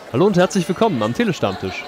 Hallo und herzlich willkommen am Telestammtisch.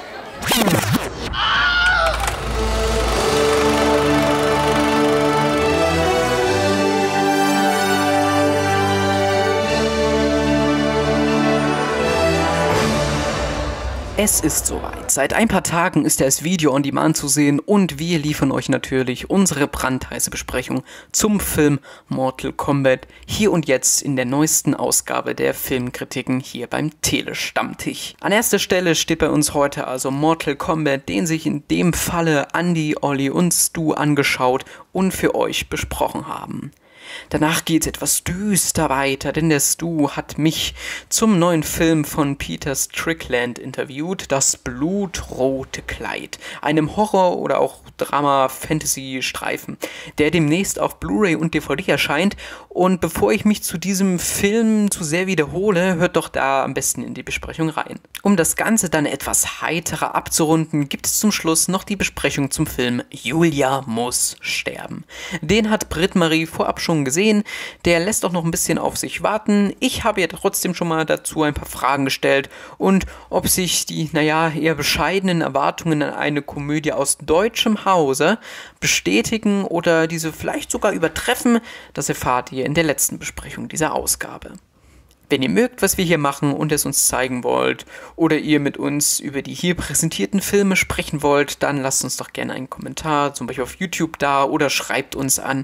Es ist soweit. Seit ein paar Tagen ist das Video on Demand zu sehen und wir liefern euch natürlich unsere brandheiße Besprechung zum Film Mortal Kombat hier und jetzt in der neuesten Ausgabe der Filmkritiken hier beim Telestammtisch. An erster Stelle steht bei uns heute also Mortal Kombat, den sich in dem Falle Andi, Olli und Stu angeschaut und für euch besprochen haben. Danach geht's etwas düster weiter, denn der Stu hat mich zum neuen Film von Peter Strickland interviewt, Das blutrote Kleid, einem Horror- oder auch Drama-Fantasy-Streifen, der demnächst auf Blu-ray und DVD erscheint. Und bevor ich mich zu diesem Film zu sehr wiederhole, hört doch da am besten in die Besprechung rein. Um das Ganze dann etwas heiterer abzurunden, gibt es zum Schluss noch die Besprechung zum Film Julia muss sterben. Den hat Britt-Marie vorab schon gesehen, der lässt auch noch ein bisschen auf sich warten. Ich habe ja trotzdem schon mal dazu ein paar Fragen gestellt und ob sich die, eher bescheidenen Erwartungen an eine Komödie aus deutschem Hause bestätigen oder diese vielleicht sogar übertreffen, das erfahrt ihr in der letzten Besprechung dieser Ausgabe. Wenn ihr mögt, was wir hier machen und es uns zeigen wollt oder ihr mit uns über die hier präsentierten Filme sprechen wollt, dann lasst uns doch gerne einen Kommentar, zum Beispiel auf YouTube da oder schreibt uns an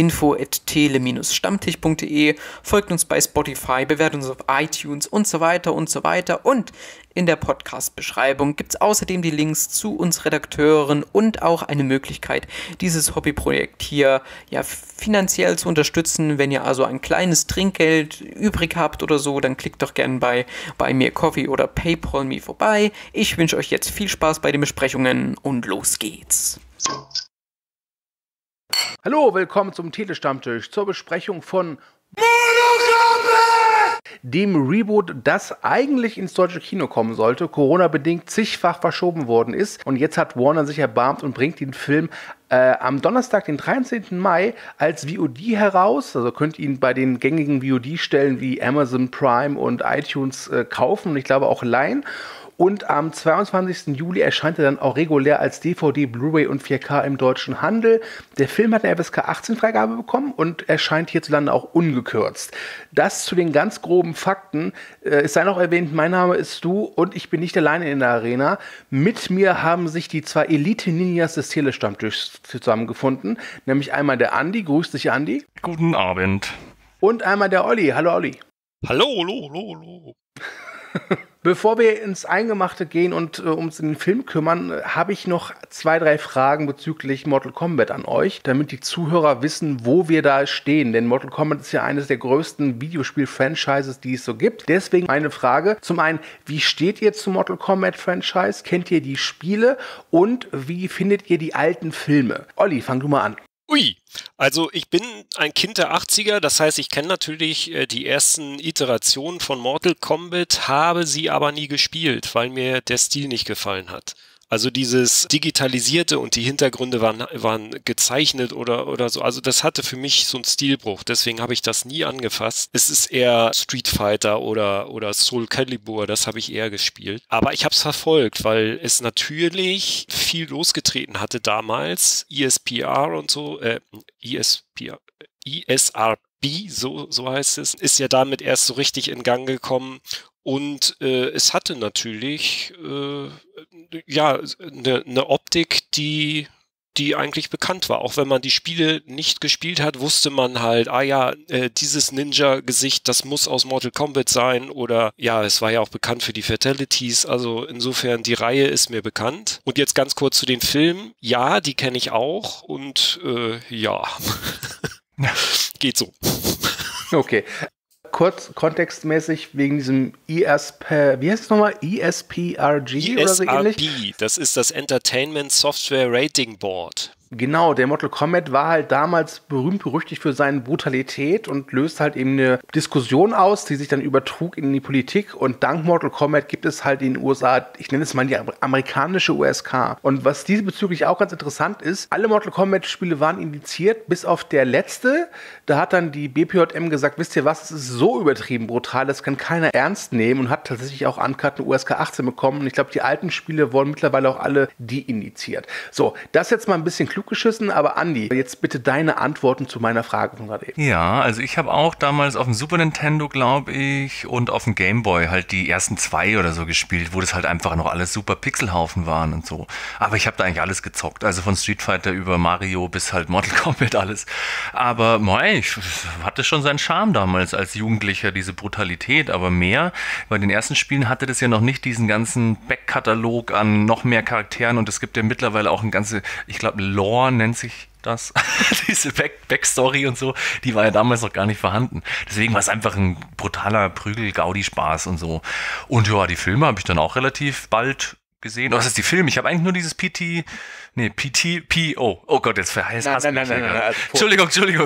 info@tele-stammtisch.de, folgt uns bei Spotify, bewertet uns auf iTunes und so weiter und so weiter. Und in der Podcast-Beschreibung gibt es außerdem die Links zu uns Redakteuren und auch eine Möglichkeit, dieses Hobbyprojekt hier finanziell zu unterstützen. Wenn ihr also ein kleines Trinkgeld übrig habt oder so, dann klickt doch gerne bei Buy Me a Coffee oder PayPal Me vorbei. Ich wünsche euch jetzt viel Spaß bei den Besprechungen und los geht's. Hallo, willkommen zum Telestammtisch zur Besprechung von dem Reboot, das eigentlich ins deutsche Kino kommen sollte, Corona-bedingt zigfach verschoben worden ist. Und jetzt hat Warner sich erbarmt und bringt den Film am Donnerstag, den 13. Mai, als VOD heraus. Also könnt ihr ihn bei den gängigen VOD-Stellen wie Amazon Prime und iTunes kaufen und ich glaube auch leihen. Und am 22. Juli erscheint er dann auch regulär als DVD, Blu-ray und 4K im deutschen Handel. Der Film hat eine FSK 18 Freigabe bekommen und erscheint hierzulande auch ungekürzt. Das zu den ganz groben Fakten. Es sei noch erwähnt, mein Name ist Stu und ich bin nicht alleine in der Arena. Mit mir haben sich die zwei Elite-Ninjas des Telestammtischs zusammengefunden. Nämlich einmal der Andi. Grüß dich, Andi. Guten Abend. Und einmal der Olli. Hallo, Olli. Hallo. Bevor wir ins Eingemachte gehen und uns in den Film kümmern, habe ich noch 2, 3 Fragen bezüglich Mortal Kombat an euch, damit die Zuhörer wissen, wo wir da stehen. Denn Mortal Kombat ist ja eines der größten Videospiel-Franchises, die es so gibt. Deswegen meine Frage. Zum einen, wie steht ihr zum Mortal Kombat-Franchise? Kennt ihr die Spiele? Und wie findet ihr die alten Filme? Olli, fang du mal an. Ui, also ich bin ein Kind der 80er, das heißt, ich kenne natürlich die ersten Iterationen von Mortal Kombat, habe sie aber nie gespielt, weil mir der Stil nicht gefallen hat. Also dieses Digitalisierte und die Hintergründe waren gezeichnet oder so. Also das hatte für mich so einen Stilbruch. Deswegen habe ich das nie angefasst. Es ist eher Street Fighter oder Soul Calibur. Das habe ich eher gespielt. Aber ich habe es verfolgt, weil es natürlich viel losgetreten hatte damals. ESPR und so. ESRB, so heißt es. Ist ja damit erst so richtig in Gang gekommen. Und es hatte natürlich eine Optik, die eigentlich bekannt war. Auch wenn man die Spiele nicht gespielt hat, wusste man halt, dieses Ninja-Gesicht, das muss aus Mortal Kombat sein. Oder ja, es war ja auch bekannt für die Fatalities. Also insofern, die Reihe ist mir bekannt. Und jetzt ganz kurz zu den Filmen. Ja, die kenne ich auch. Und geht so. Okay. Kurz kontextmäßig wegen diesem wie heißt es nochmal? ESPRG oder so ähnlich? ESRB, das ist das Entertainment Software Rating Board. Genau, der Mortal Kombat war halt damals berühmt-berüchtigt für seine Brutalität und löst halt eben eine Diskussion aus, die sich dann übertrug in die Politik. Und dank Mortal Kombat gibt es halt in den USA, ich nenne es mal die amerikanische USK. Und was diesbezüglich auch ganz interessant ist, alle Mortal Kombat-Spiele waren indiziert, bis auf der letzte. Da hat dann die BPJM gesagt, wisst ihr was, es ist so übertrieben brutal, das kann keiner ernst nehmen und hat tatsächlich auch Uncut eine USK 18 bekommen. Und ich glaube, die alten Spiele wurden mittlerweile auch alle deindiziert. So, das jetzt mal ein bisschen klug geschissen, aber Andi, jetzt bitte deine Antworten zu meiner Frage von gerade eben. Ja, also ich habe auch damals auf dem Super Nintendo, glaube ich, und auf dem Game Boy halt die ersten 2 oder so gespielt, wo das halt einfach noch alles super Pixelhaufen waren und so. Aber ich habe da eigentlich alles gezockt, also von Street Fighter über Mario bis halt Mortal Kombat alles. Aber ich hatte schon seinen Charme damals als Jugendlicher, diese Brutalität, aber mehr. Bei den ersten Spielen hatte das ja noch nicht diesen ganzen Backkatalog an noch mehr Charakteren und es gibt ja mittlerweile auch ein ganze, ich glaube, Lore nennt sich das. Diese Backstory und so, die war ja damals noch gar nicht vorhanden. Deswegen war es einfach ein brutaler Prügel-Gaudi-Spaß und so. Und ja, die Filme habe ich dann auch relativ bald gesehen. Was ist die Filme? Ich habe eigentlich nur dieses Oh Gott, jetzt verheißt es. Nein. Also Entschuldigung.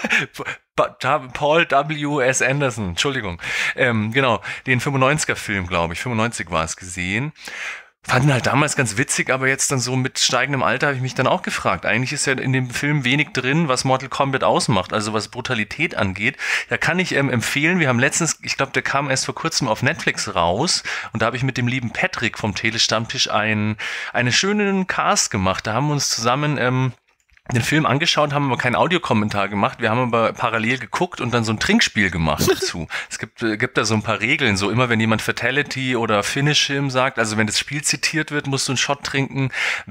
Paul W.S. Anderson, Entschuldigung. Genau, den 95er-Film, glaube ich. 95 war es gesehen. Fanden halt damals ganz witzig, aber jetzt dann so mit steigendem Alter habe ich mich dann auch gefragt. Eigentlich ist ja in dem Film wenig drin, was Mortal Kombat ausmacht, also was Brutalität angeht. Da kann ich empfehlen, wir haben letztens, ich glaube, der kam erst vor kurzem auf Netflix raus und da habe ich mit dem lieben Patrick vom Telestammtisch einen schönen Cast gemacht. Da haben wir uns zusammen den Film angeschaut, haben aber keinen Audiokommentar gemacht. Wir haben aber parallel geguckt und dann so ein Trinkspiel gemacht dazu. Es gibt da so ein paar Regeln. So immer, wenn jemand Fatality oder Finish Him sagt, also wenn das Spiel zitiert wird, musst du einen Shot trinken.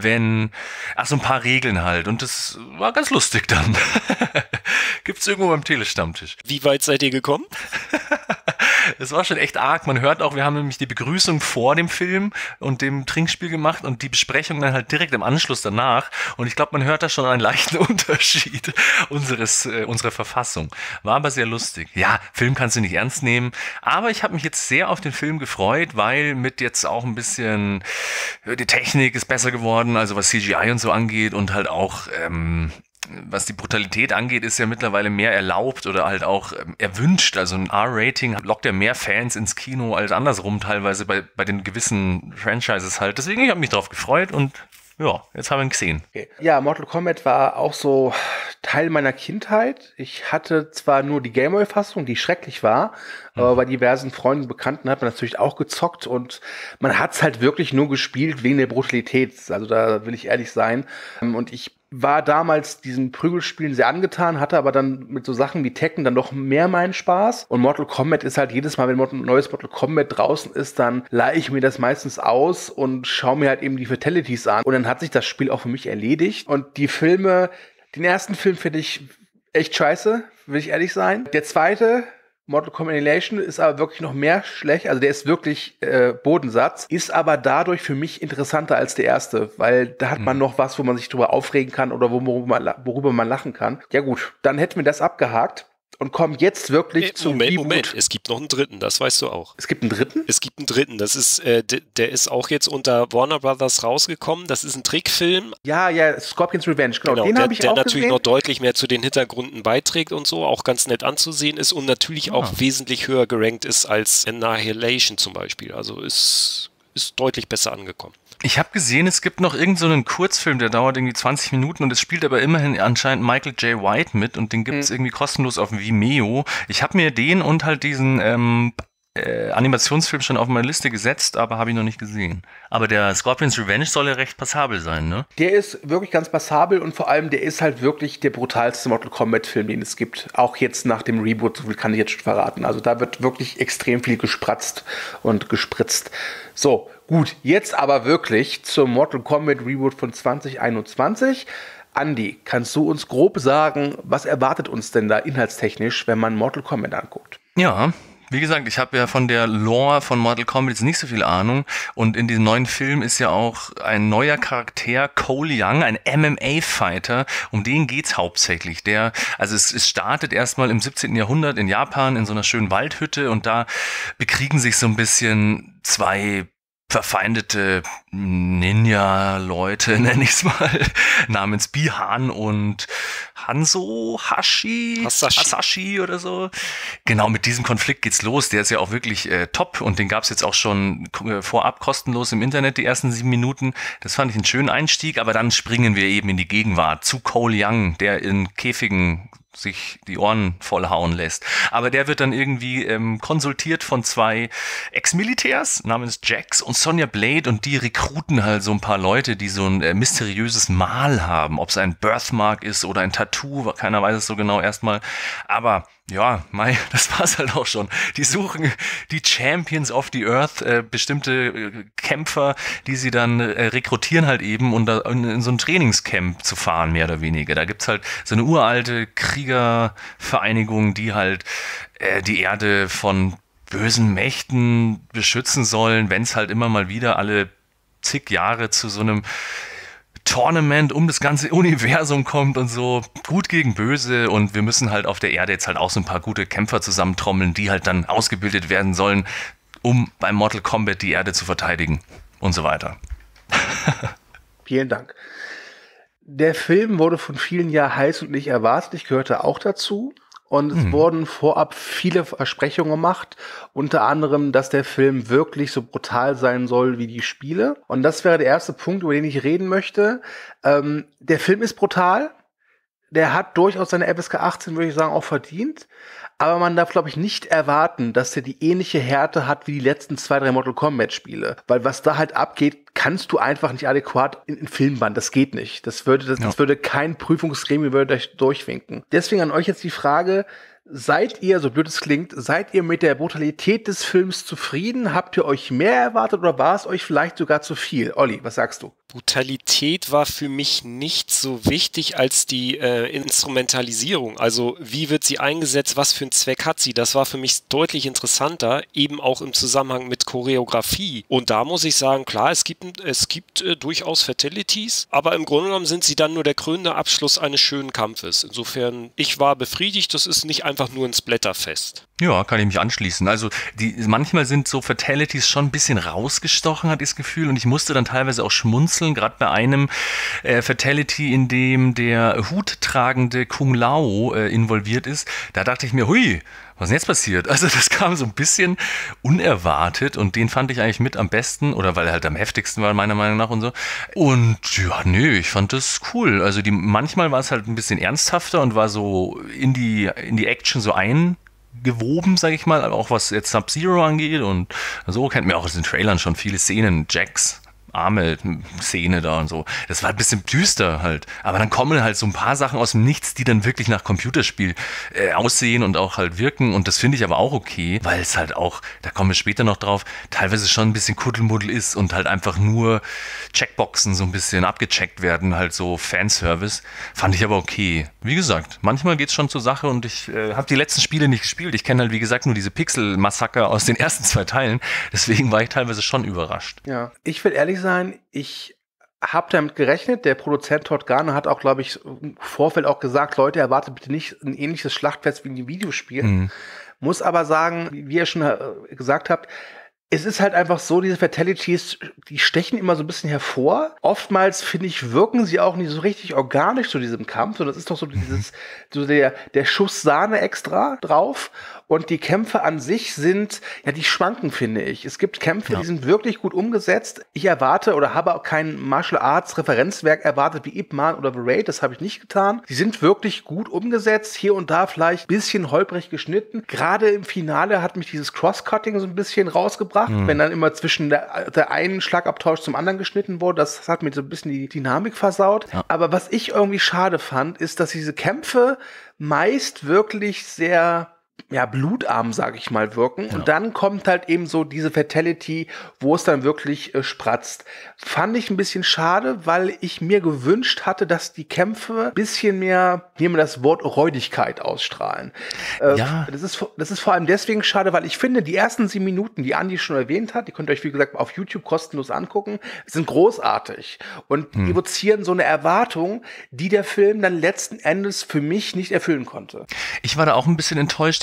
So ein paar Regeln halt. Und das war ganz lustig dann. Gibt's irgendwo beim Telestammtisch. Wie weit seid ihr gekommen? Es war schon echt arg. Man hört auch, wir haben nämlich die Begrüßung vor dem Film und dem Trinkspiel gemacht und die Besprechung dann halt direkt im Anschluss danach. Und ich glaube, man hört da schon einen leichten Unterschied unserer Verfassung. War aber sehr lustig. Ja, Film kannst du nicht ernst nehmen. Aber ich habe mich jetzt sehr auf den Film gefreut, weil mit jetzt auch ein bisschen die Technik ist besser geworden, also was CGI und so angeht und halt auch was die Brutalität angeht, ist ja mittlerweile mehr erlaubt oder halt auch erwünscht. Also ein R-Rating lockt ja mehr Fans ins Kino als andersrum teilweise bei den gewissen Franchises halt. Deswegen, ich habe mich drauf gefreut und ja, jetzt haben wir ihn gesehen. Okay. Ja, Mortal Kombat war auch so Teil meiner Kindheit. Ich hatte zwar nur die Gameboy-Fassung, die schrecklich war, aber bei diversen Freunden und Bekannten hat man natürlich auch gezockt und man hat es halt wirklich nur gespielt wegen der Brutalität. Also da will ich ehrlich sein. Und ich war damals diesen Prügelspielen sehr angetan, hatte aber dann mit so Sachen wie Tekken dann noch mehr meinen Spaß. Und Mortal Kombat ist halt jedes Mal, wenn ein neues Mortal Kombat draußen ist, dann leihe ich mir das meistens aus und schaue mir halt eben die Fatalities an. Und dann hat sich das Spiel auch für mich erledigt. Und die Filme, den ersten Film finde ich echt scheiße, will ich ehrlich sein. Der zweite, Mortal Kombat Annihilation, ist aber wirklich noch mehr schlecht, also der ist wirklich Bodensatz, ist aber dadurch für mich interessanter als der erste, weil da hat man noch was, wo man sich drüber aufregen kann oder worüber man lachen kann. Ja gut, dann hätten wir das abgehakt und kommen jetzt wirklich zum Reboot. Moment, es gibt noch einen dritten, das weißt du auch. Es gibt einen dritten? Es gibt einen dritten, das ist, der ist auch jetzt unter Warner Brothers rausgekommen, das ist ein Trickfilm. Ja, Scorpion's Revenge, genau den habe ich der auch natürlich gesehen. noch deutlich mehr zu den Hintergründen beiträgt und so, auch ganz nett anzusehen ist und natürlich auch wesentlich höher gerankt ist als Annihilation zum Beispiel, also ist deutlich besser angekommen. Ich habe gesehen, es gibt noch irgend so einen Kurzfilm, der dauert irgendwie 20 Minuten und es spielt aber immerhin anscheinend Michael J. White mit und den gibt's irgendwie kostenlos auf Vimeo. Ich habe mir den und halt diesen Animationsfilm schon auf meine Liste gesetzt, aber habe ich noch nicht gesehen. Aber der Scorpion's Revenge soll ja recht passabel sein, ne? Der ist wirklich ganz passabel und vor allem, der ist halt wirklich der brutalste Mortal Kombat-Film, den es gibt. Auch jetzt nach dem Reboot, so viel kann ich jetzt schon verraten. Also da wird wirklich extrem viel gespratzt und gespritzt. So, gut, jetzt aber wirklich zum Mortal Kombat Reboot von 2021. Andi, kannst du uns grob sagen, was erwartet uns denn da inhaltstechnisch, wenn man Mortal Kombat anguckt? Ja, wie gesagt, ich habe ja von der Lore von Mortal Kombat jetzt nicht so viel Ahnung und in diesem neuen Film ist ja auch ein neuer Charakter, Cole Young, ein MMA-Fighter, um den geht's hauptsächlich. Es startet erstmal im 17. Jahrhundert in Japan in so einer schönen Waldhütte und da bekriegen sich so ein bisschen zwei verfeindete Ninja-Leute, nenne ich es mal, namens Bi-Han und Hasashi oder so. Genau, mit diesem Konflikt geht's los. Der ist ja auch wirklich top und den gab's jetzt auch schon vorab kostenlos im Internet, die ersten 7 Minuten. Das fand ich einen schönen Einstieg, aber dann springen wir eben in die Gegenwart zu Cole Young, der in Käfigen sich die Ohren vollhauen lässt. Aber der wird dann irgendwie konsultiert von 2 Ex-Militärs namens Jax und Sonya Blade und die rekruten halt so ein paar Leute, die so ein mysteriöses Mal haben. Ob es ein Birthmark ist oder ein Tattoo, keiner weiß es so genau erstmal. Aber ja, das war's halt auch schon. Die suchen die Champions of the Earth, bestimmte Kämpfer, die sie dann rekrutieren halt eben, um da in so ein Trainingscamp zu fahren, mehr oder weniger. Da gibt's halt so eine uralte Kriegervereinigung, die halt die Erde von bösen Mächten beschützen sollen, wenn es halt immer mal wieder alle zig Jahre zu so einem Tournament um das ganze Universum kommt und so, gut gegen böse, und wir müssen halt auf der Erde jetzt halt auch so ein paar gute Kämpfer zusammentrommeln, die halt dann ausgebildet werden sollen, um beim Mortal Kombat die Erde zu verteidigen und so weiter. Vielen Dank. Der Film wurde von vielen ja heiß und nicht erwartet. Ich gehörte auch dazu. Und es wurden vorab viele Versprechungen gemacht, unter anderem, dass der Film wirklich so brutal sein soll wie die Spiele. Und das wäre der erste Punkt, über den ich reden möchte. Der Film ist brutal. Der hat durchaus seine FSK 18, würde ich sagen, auch verdient. Aber man darf, glaube ich, nicht erwarten, dass der die ähnliche Härte hat wie die letzten 2, 3 Mortal Kombat-Spiele. Weil was da halt abgeht, kannst du einfach nicht adäquat in Filmband. Das geht nicht. Das würde kein Prüfungsgremium durchwinken. Deswegen an euch jetzt die Frage: Seid ihr, so blöd es klingt, seid ihr mit der Brutalität des Films zufrieden? Habt ihr euch mehr erwartet oder war es euch vielleicht sogar zu viel? Olli, was sagst du? Brutalität war für mich nicht so wichtig als die Instrumentalisierung. Also wie wird sie eingesetzt, was für einen Zweck hat sie? Das war für mich deutlich interessanter, eben auch im Zusammenhang mit Choreografie. Und da muss ich sagen, klar, es gibt durchaus Fatalities, aber im Grunde genommen sind sie dann nur der krönende Abschluss eines schönen Kampfes. Insofern, ich war befriedigt, das ist nicht einfach nur ein Splatterfest. Ja, kann ich mich anschließen. Also manchmal sind so Fatalities schon ein bisschen rausgestochen, hatte ich das Gefühl, und ich musste dann teilweise auch schmunzeln, gerade bei einem Fatality, in dem der huttragende Kung Lao involviert ist. Da dachte ich mir, hui, was ist denn jetzt passiert? Also das kam so ein bisschen unerwartet und den fand ich eigentlich mit am besten, oder weil er halt am heftigsten war, meiner Meinung nach und so. Und ja, ich fand das cool. Also manchmal war es halt ein bisschen ernsthafter und war so in die Action so gewoben, sag ich mal, auch was jetzt Sub-Zero angeht, und so kennt man auch aus den Trailern schon viele Szenen, Jax Arme-Szene da und so. Das war ein bisschen düster halt. Aber dann kommen halt so ein paar Sachen aus dem Nichts, die dann wirklich nach Computerspiel aussehen und auch halt wirken. Und das finde ich aber auch okay, weil es halt auch, da kommen wir später noch drauf, teilweise schon ein bisschen Kuddelmuddel ist und halt einfach nur Checkboxen so ein bisschen abgecheckt werden, halt so Fanservice. Fand ich aber okay. Wie gesagt, manchmal geht's schon zur Sache, und ich habe die letzten Spiele nicht gespielt. Ich kenne halt, wie gesagt, nur diese Pixel-Massaker aus den ersten 2 Teilen. Deswegen war ich teilweise schon überrascht. Ja, ich will ehrlich sein, ich habe damit gerechnet. Der Produzent Todd Garner hat auch, glaube ich, im Vorfeld auch gesagt, Leute, erwartet bitte nicht ein ähnliches Schlachtfest wie in den Videospielen. Muss aber sagen, wie ihr schon gesagt habt, es ist halt einfach so, diese Fatalities, die stechen immer so ein bisschen hervor. Oftmals, finde ich, wirken sie auch nicht so richtig organisch zu diesem Kampf, sondern es ist doch so der Schuss Sahne extra drauf. Und die Kämpfe an sich sind, ja, die schwanken, finde ich. Es gibt Kämpfe, die sind wirklich gut umgesetzt. Ich erwarte oder habe auch kein Martial Arts Referenzwerk erwartet wie Ip Man oder The Raid. Das habe ich nicht getan. Die sind wirklich gut umgesetzt. Hier und da vielleicht ein bisschen holprig geschnitten. Gerade im Finale hat mich dieses Cross-Cutting so ein bisschen rausgebracht, wenn dann immer zwischen der einen Schlagabtausch zum anderen geschnitten wurde. Das hat mir so ein bisschen die Dynamik versaut. Ja. Aber was ich irgendwie schade fand, ist, dass diese Kämpfe meist wirklich sehr blutarm, sage ich mal, wirken. Ja. Und dann kommt halt eben so diese Fatality, wo es dann wirklich spratzt. Fand ich ein bisschen schade, weil ich mir gewünscht hatte, dass die Kämpfe ein bisschen mehr, nehmen wir das Wort Räudigkeit ausstrahlen. Das ist vor allem deswegen schade, weil ich finde, die ersten 7 Minuten, die Andi schon erwähnt hat, die könnt ihr euch, wie gesagt, auf YouTube kostenlos angucken, sind großartig und evozieren so eine Erwartung, die der Film dann letzten Endes für mich nicht erfüllen konnte. Ich war da auch ein bisschen enttäuscht.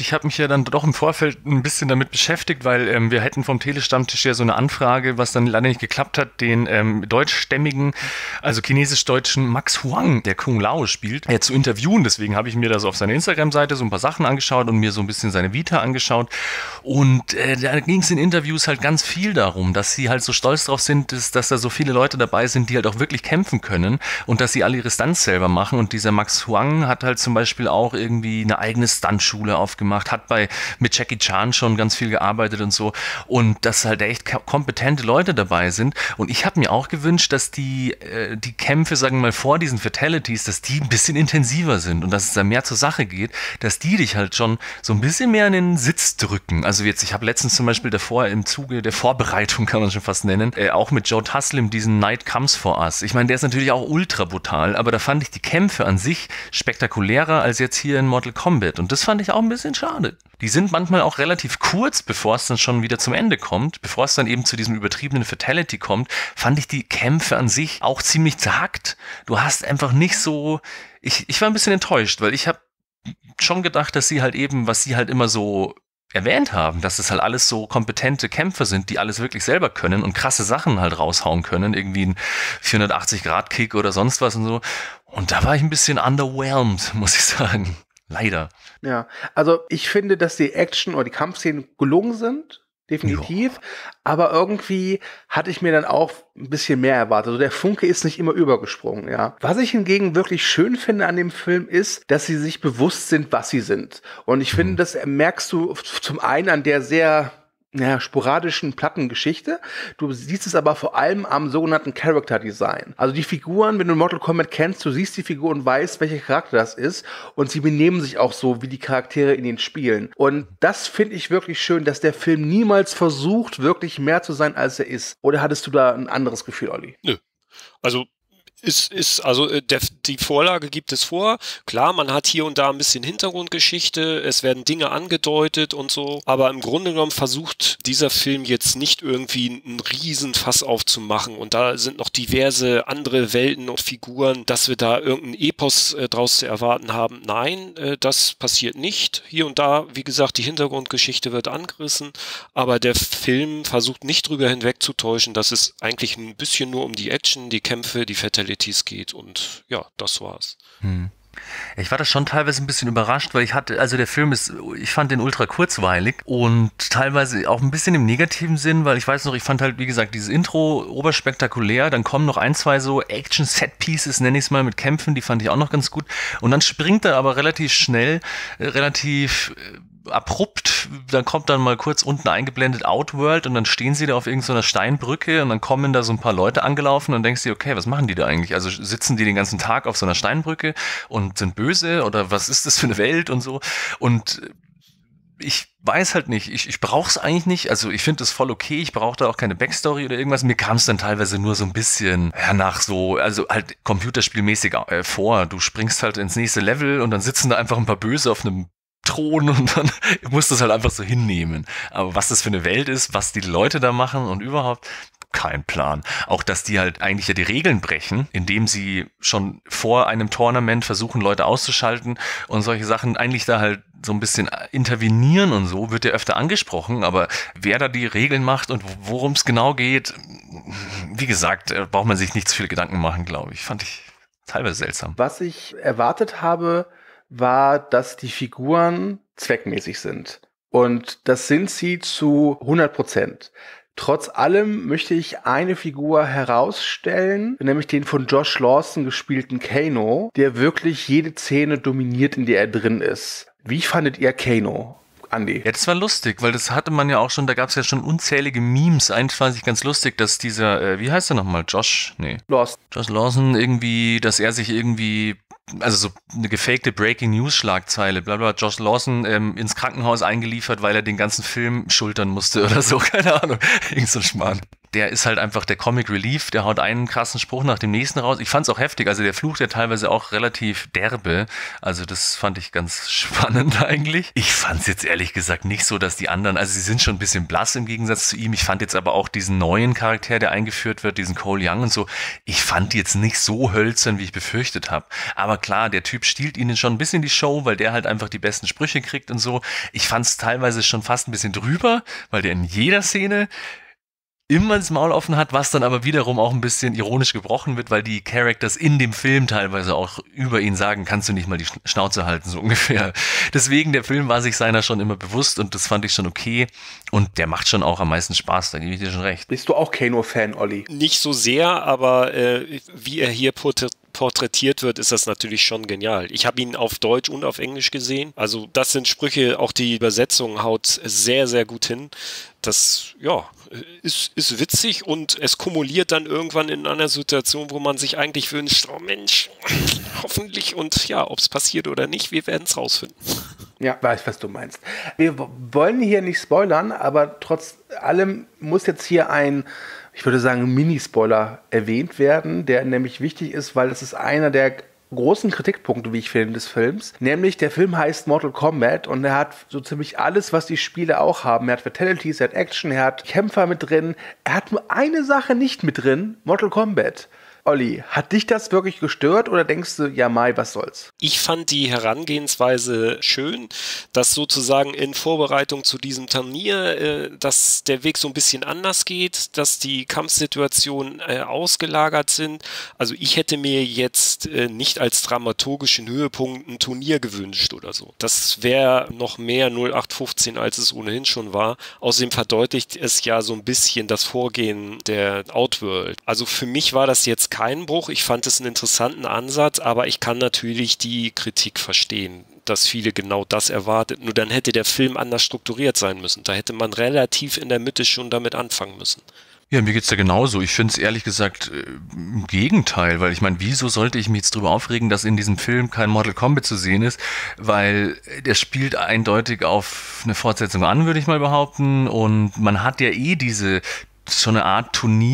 Ich habe mich ja dann doch im Vorfeld ein bisschen damit beschäftigt, weil wir hätten vom Telestammtisch ja so eine Anfrage, was dann leider nicht geklappt hat, den deutschstämmigen, also chinesisch-deutschen Max Huang, der Kung Lao spielt, zu interviewen. Deswegen habe ich mir da so auf seiner Instagram-Seite so ein paar Sachen angeschaut und mir so ein bisschen seine Vita angeschaut. Und da ging es in Interviews halt ganz viel darum, dass sie halt so stolz drauf sind, dass da so viele Leute dabei sind, die halt auch wirklich kämpfen können und dass sie alle ihre Stunts selber machen. Und dieser Max Huang hat halt zum Beispiel auch irgendwie eine eigene Stuntschule aufgemacht, hat mit Jackie Chan schon ganz viel gearbeitet und so. Und dass halt echt kompetente Leute dabei sind. Und ich habe mir auch gewünscht, dass die Kämpfe, sagen wir mal, vor diesen Fatalities, dass die ein bisschen intensiver sind und dass es da mehr zur Sache geht, dass die dich halt schon so ein bisschen mehr in den Sitz drücken. Also jetzt, ich habe letztens zum Beispiel davor im Zuge der Vorbereitung, kann man schon fast nennen, auch mit Joe Taslim diesen Night Comes for Us. Ich meine, der ist natürlich auch ultra brutal, aber da fand ich die Kämpfe an sich spektakulärer als jetzt hier in Mortal Kombat. Und das fand ich auch ein bisschen schade. Die sind manchmal auch relativ kurz, bevor es dann schon wieder zum Ende kommt. Bevor es dann eben zu diesem übertriebenen Fatality kommt, fand ich die Kämpfe an sich auch ziemlich zerhackt. Du hast einfach nicht so... Ich war ein bisschen enttäuscht, weil ich habe schon gedacht, dass sie halt eben, was sie halt immer so erwähnt haben, dass es halt alles so kompetente Kämpfer sind, die alles wirklich selber können und krasse Sachen halt raushauen können, irgendwie ein 480-Grad-Kick oder sonst was und so. Und da war ich ein bisschen underwhelmed, muss ich sagen. Leider. Ja, also ich finde, dass die Action oder die Kampfszenen gelungen sind. Definitiv, ja. Aber irgendwie hatte ich mir dann auch ein bisschen mehr erwartet. Also der Funke ist nicht immer übergesprungen, ja. Was ich hingegen wirklich schön finde an dem Film ist, dass sie sich bewusst sind, was sie sind. Und ich finde, das merkst du zum einen an der sehr sporadischen Plattengeschichte. Du siehst es aber vor allem am sogenannten Character Design. Also die Figuren, wenn du Mortal Kombat kennst, du siehst die Figur und weißt, welcher Charakter das ist. Und sie benehmen sich auch so wie die Charaktere in den Spielen. Und das finde ich wirklich schön, dass der Film niemals versucht, wirklich mehr zu sein, als er ist. Oder hattest du da ein anderes Gefühl, Olli? Nö. Also die Vorlage gibt es vor. Klar, man hat hier und da ein bisschen Hintergrundgeschichte, es werden Dinge angedeutet und so, aber im Grunde genommen versucht dieser Film jetzt nicht irgendwie einen Riesenfass aufzumachen und da sind noch diverse andere Welten und Figuren, dass wir da irgendeinen Epos draus zu erwarten haben. Nein, das passiert nicht. Hier und da, wie gesagt, die Hintergrundgeschichte wird angerissen, aber der Film versucht nicht drüber hinwegzutäuschen, dass es eigentlich ein bisschen nur um die Action, die Kämpfe, die Fatalities geht und ja, das war's. Ich war da schon teilweise ein bisschen überrascht, weil ich fand den ultra kurzweilig und teilweise auch ein bisschen im negativen Sinn, weil ich weiß noch, ich fand halt, wie gesagt, dieses Intro oberspektakulär, dann kommen noch ein, zwei so Action-Set-Pieces, nenne ich es mal, mit Kämpfen, die fand ich auch noch ganz gut und dann springt er aber relativ schnell, abrupt, dann kommt dann mal kurz unten eingeblendet Outworld und dann stehen sie da auf irgendeiner Steinbrücke und dann kommen da so ein paar Leute angelaufen und denkst dir, okay, was machen die da eigentlich? Also sitzen die den ganzen Tag auf so einer Steinbrücke und sind böse oder was ist das für eine Welt und so und ich weiß halt nicht, ich brauche es eigentlich nicht, also ich finde es voll okay, ich brauche da auch keine Backstory oder irgendwas, mir kam es dann teilweise nur so ein bisschen nach so, also halt computerspielmäßig vor, du springst halt ins nächste Level und dann sitzen da einfach ein paar Böse auf einem Thron und dann musst du es halt einfach so hinnehmen. Aber was das für eine Welt ist, was die Leute da machen und überhaupt, kein Plan. Auch, dass die halt eigentlich ja die Regeln brechen, indem sie schon vor einem Tournament versuchen, Leute auszuschalten und solche Sachen eigentlich da halt so ein bisschen intervenieren und so, wird ja öfter angesprochen, aber wer da die Regeln macht und worum es genau geht, wie gesagt, braucht man sich nicht zu viele Gedanken machen, glaube ich. Fand ich teilweise seltsam. Was ich erwartet habe, war, dass die Figuren zweckmäßig sind. Und das sind sie zu 100%. Trotz allem möchte ich eine Figur herausstellen, nämlich den von Josh Lawson gespielten Kano, der wirklich jede Szene dominiert, in der er drin ist. Wie fandet ihr Kano? Andi. Ja, das war lustig, weil das hatte man ja auch schon, da gab es ja schon unzählige Memes. Eigentlich fand ich ganz lustig, dass dieser, wie heißt er nochmal? Josh Lawson irgendwie, dass er sich irgendwie, also so eine gefakte Breaking-News-Schlagzeile, blablabla, Josh Lawson ins Krankenhaus eingeliefert, weil er den ganzen Film schultern musste oder so, keine Ahnung, irgend so ein Schmarrn. der ist halt einfach der Comic Relief, der haut einen krassen Spruch nach dem nächsten raus. Ich fand's auch heftig, also der flucht ja teilweise auch relativ derbe, also das fand ich ganz spannend eigentlich. Ich fand's jetzt ehrlich gesagt nicht so, dass die anderen, also sie sind schon ein bisschen blass im Gegensatz zu ihm, ich fand jetzt aber auch diesen neuen Charakter, der eingeführt wird, diesen Cole Young und so, ich fand die jetzt nicht so hölzern, wie ich befürchtet habe. Aber klar, der Typ stiehlt ihnen schon ein bisschen die Show, weil der halt einfach die besten Sprüche kriegt und so. Ich fand's teilweise schon fast ein bisschen drüber, weil der in jeder Szene immer das Maul offen hat, was dann aber wiederum auch ein bisschen ironisch gebrochen wird, weil die Characters in dem Film teilweise auch über ihn sagen, kannst du nicht mal die Schnauze halten, so ungefähr. Deswegen, der Film war sich seiner schon immer bewusst und das fand ich schon okay und der macht schon auch am meisten Spaß, da gebe ich dir schon recht. Bist du auch Kano-Fan, Olli? Nicht so sehr, aber wie er hier porträtiert wird, ist das natürlich schon genial. Ich habe ihn auf Deutsch und auf Englisch gesehen. Also das sind Sprüche, auch die Übersetzung haut sehr, sehr gut hin. Das, ja, ist witzig und es kumuliert dann irgendwann in einer Situation, wo man sich eigentlich wünscht, oh Mensch, hoffentlich und ja, ob es passiert oder nicht, wir werden es rausfinden. Ja, weiß, was du meinst. Wir wollen hier nicht spoilern, aber trotz allem muss jetzt hier ein, ich würde sagen, Mini-Spoiler erwähnt werden, der nämlich wichtig ist, weil das ist einer der großen Kritikpunkte, wie ich finde, des Films. Nämlich, der Film heißt Mortal Kombat und er hat so ziemlich alles, was die Spiele auch haben. Er hat Fatalities, er hat Action, er hat Kämpfer mit drin. Er hat nur eine Sache nicht mit drin, Mortal Kombat. Olli, hat dich das wirklich gestört oder denkst du, ja Mai, was soll's? Ich fand die Herangehensweise schön, dass sozusagen in Vorbereitung zu diesem Turnier, dass der Weg so ein bisschen anders geht, dass die Kampfsituationen ausgelagert sind. Also ich hätte mir jetzt nicht als dramaturgischen Höhepunkt ein Turnier gewünscht oder so. Das wäre noch mehr 0815, als es ohnehin schon war. Außerdem verdeutlicht es ja so ein bisschen das Vorgehen der Outworld. Also für mich war das jetzt keinen Bruch. Ich fand es einen interessanten Ansatz, aber ich kann natürlich die Kritik verstehen, dass viele genau das erwartet. Nur dann hätte der Film anders strukturiert sein müssen. Da hätte man relativ in der Mitte schon damit anfangen müssen. Ja, mir geht's ja genauso. Ich finde es ehrlich gesagt im Gegenteil, weil ich meine, wieso sollte ich mich jetzt drüber aufregen, dass in diesem Film kein Mortal Kombat zu sehen ist, weil der spielt eindeutig auf eine Fortsetzung an, würde ich mal behaupten, und man hat ja diese so eine Art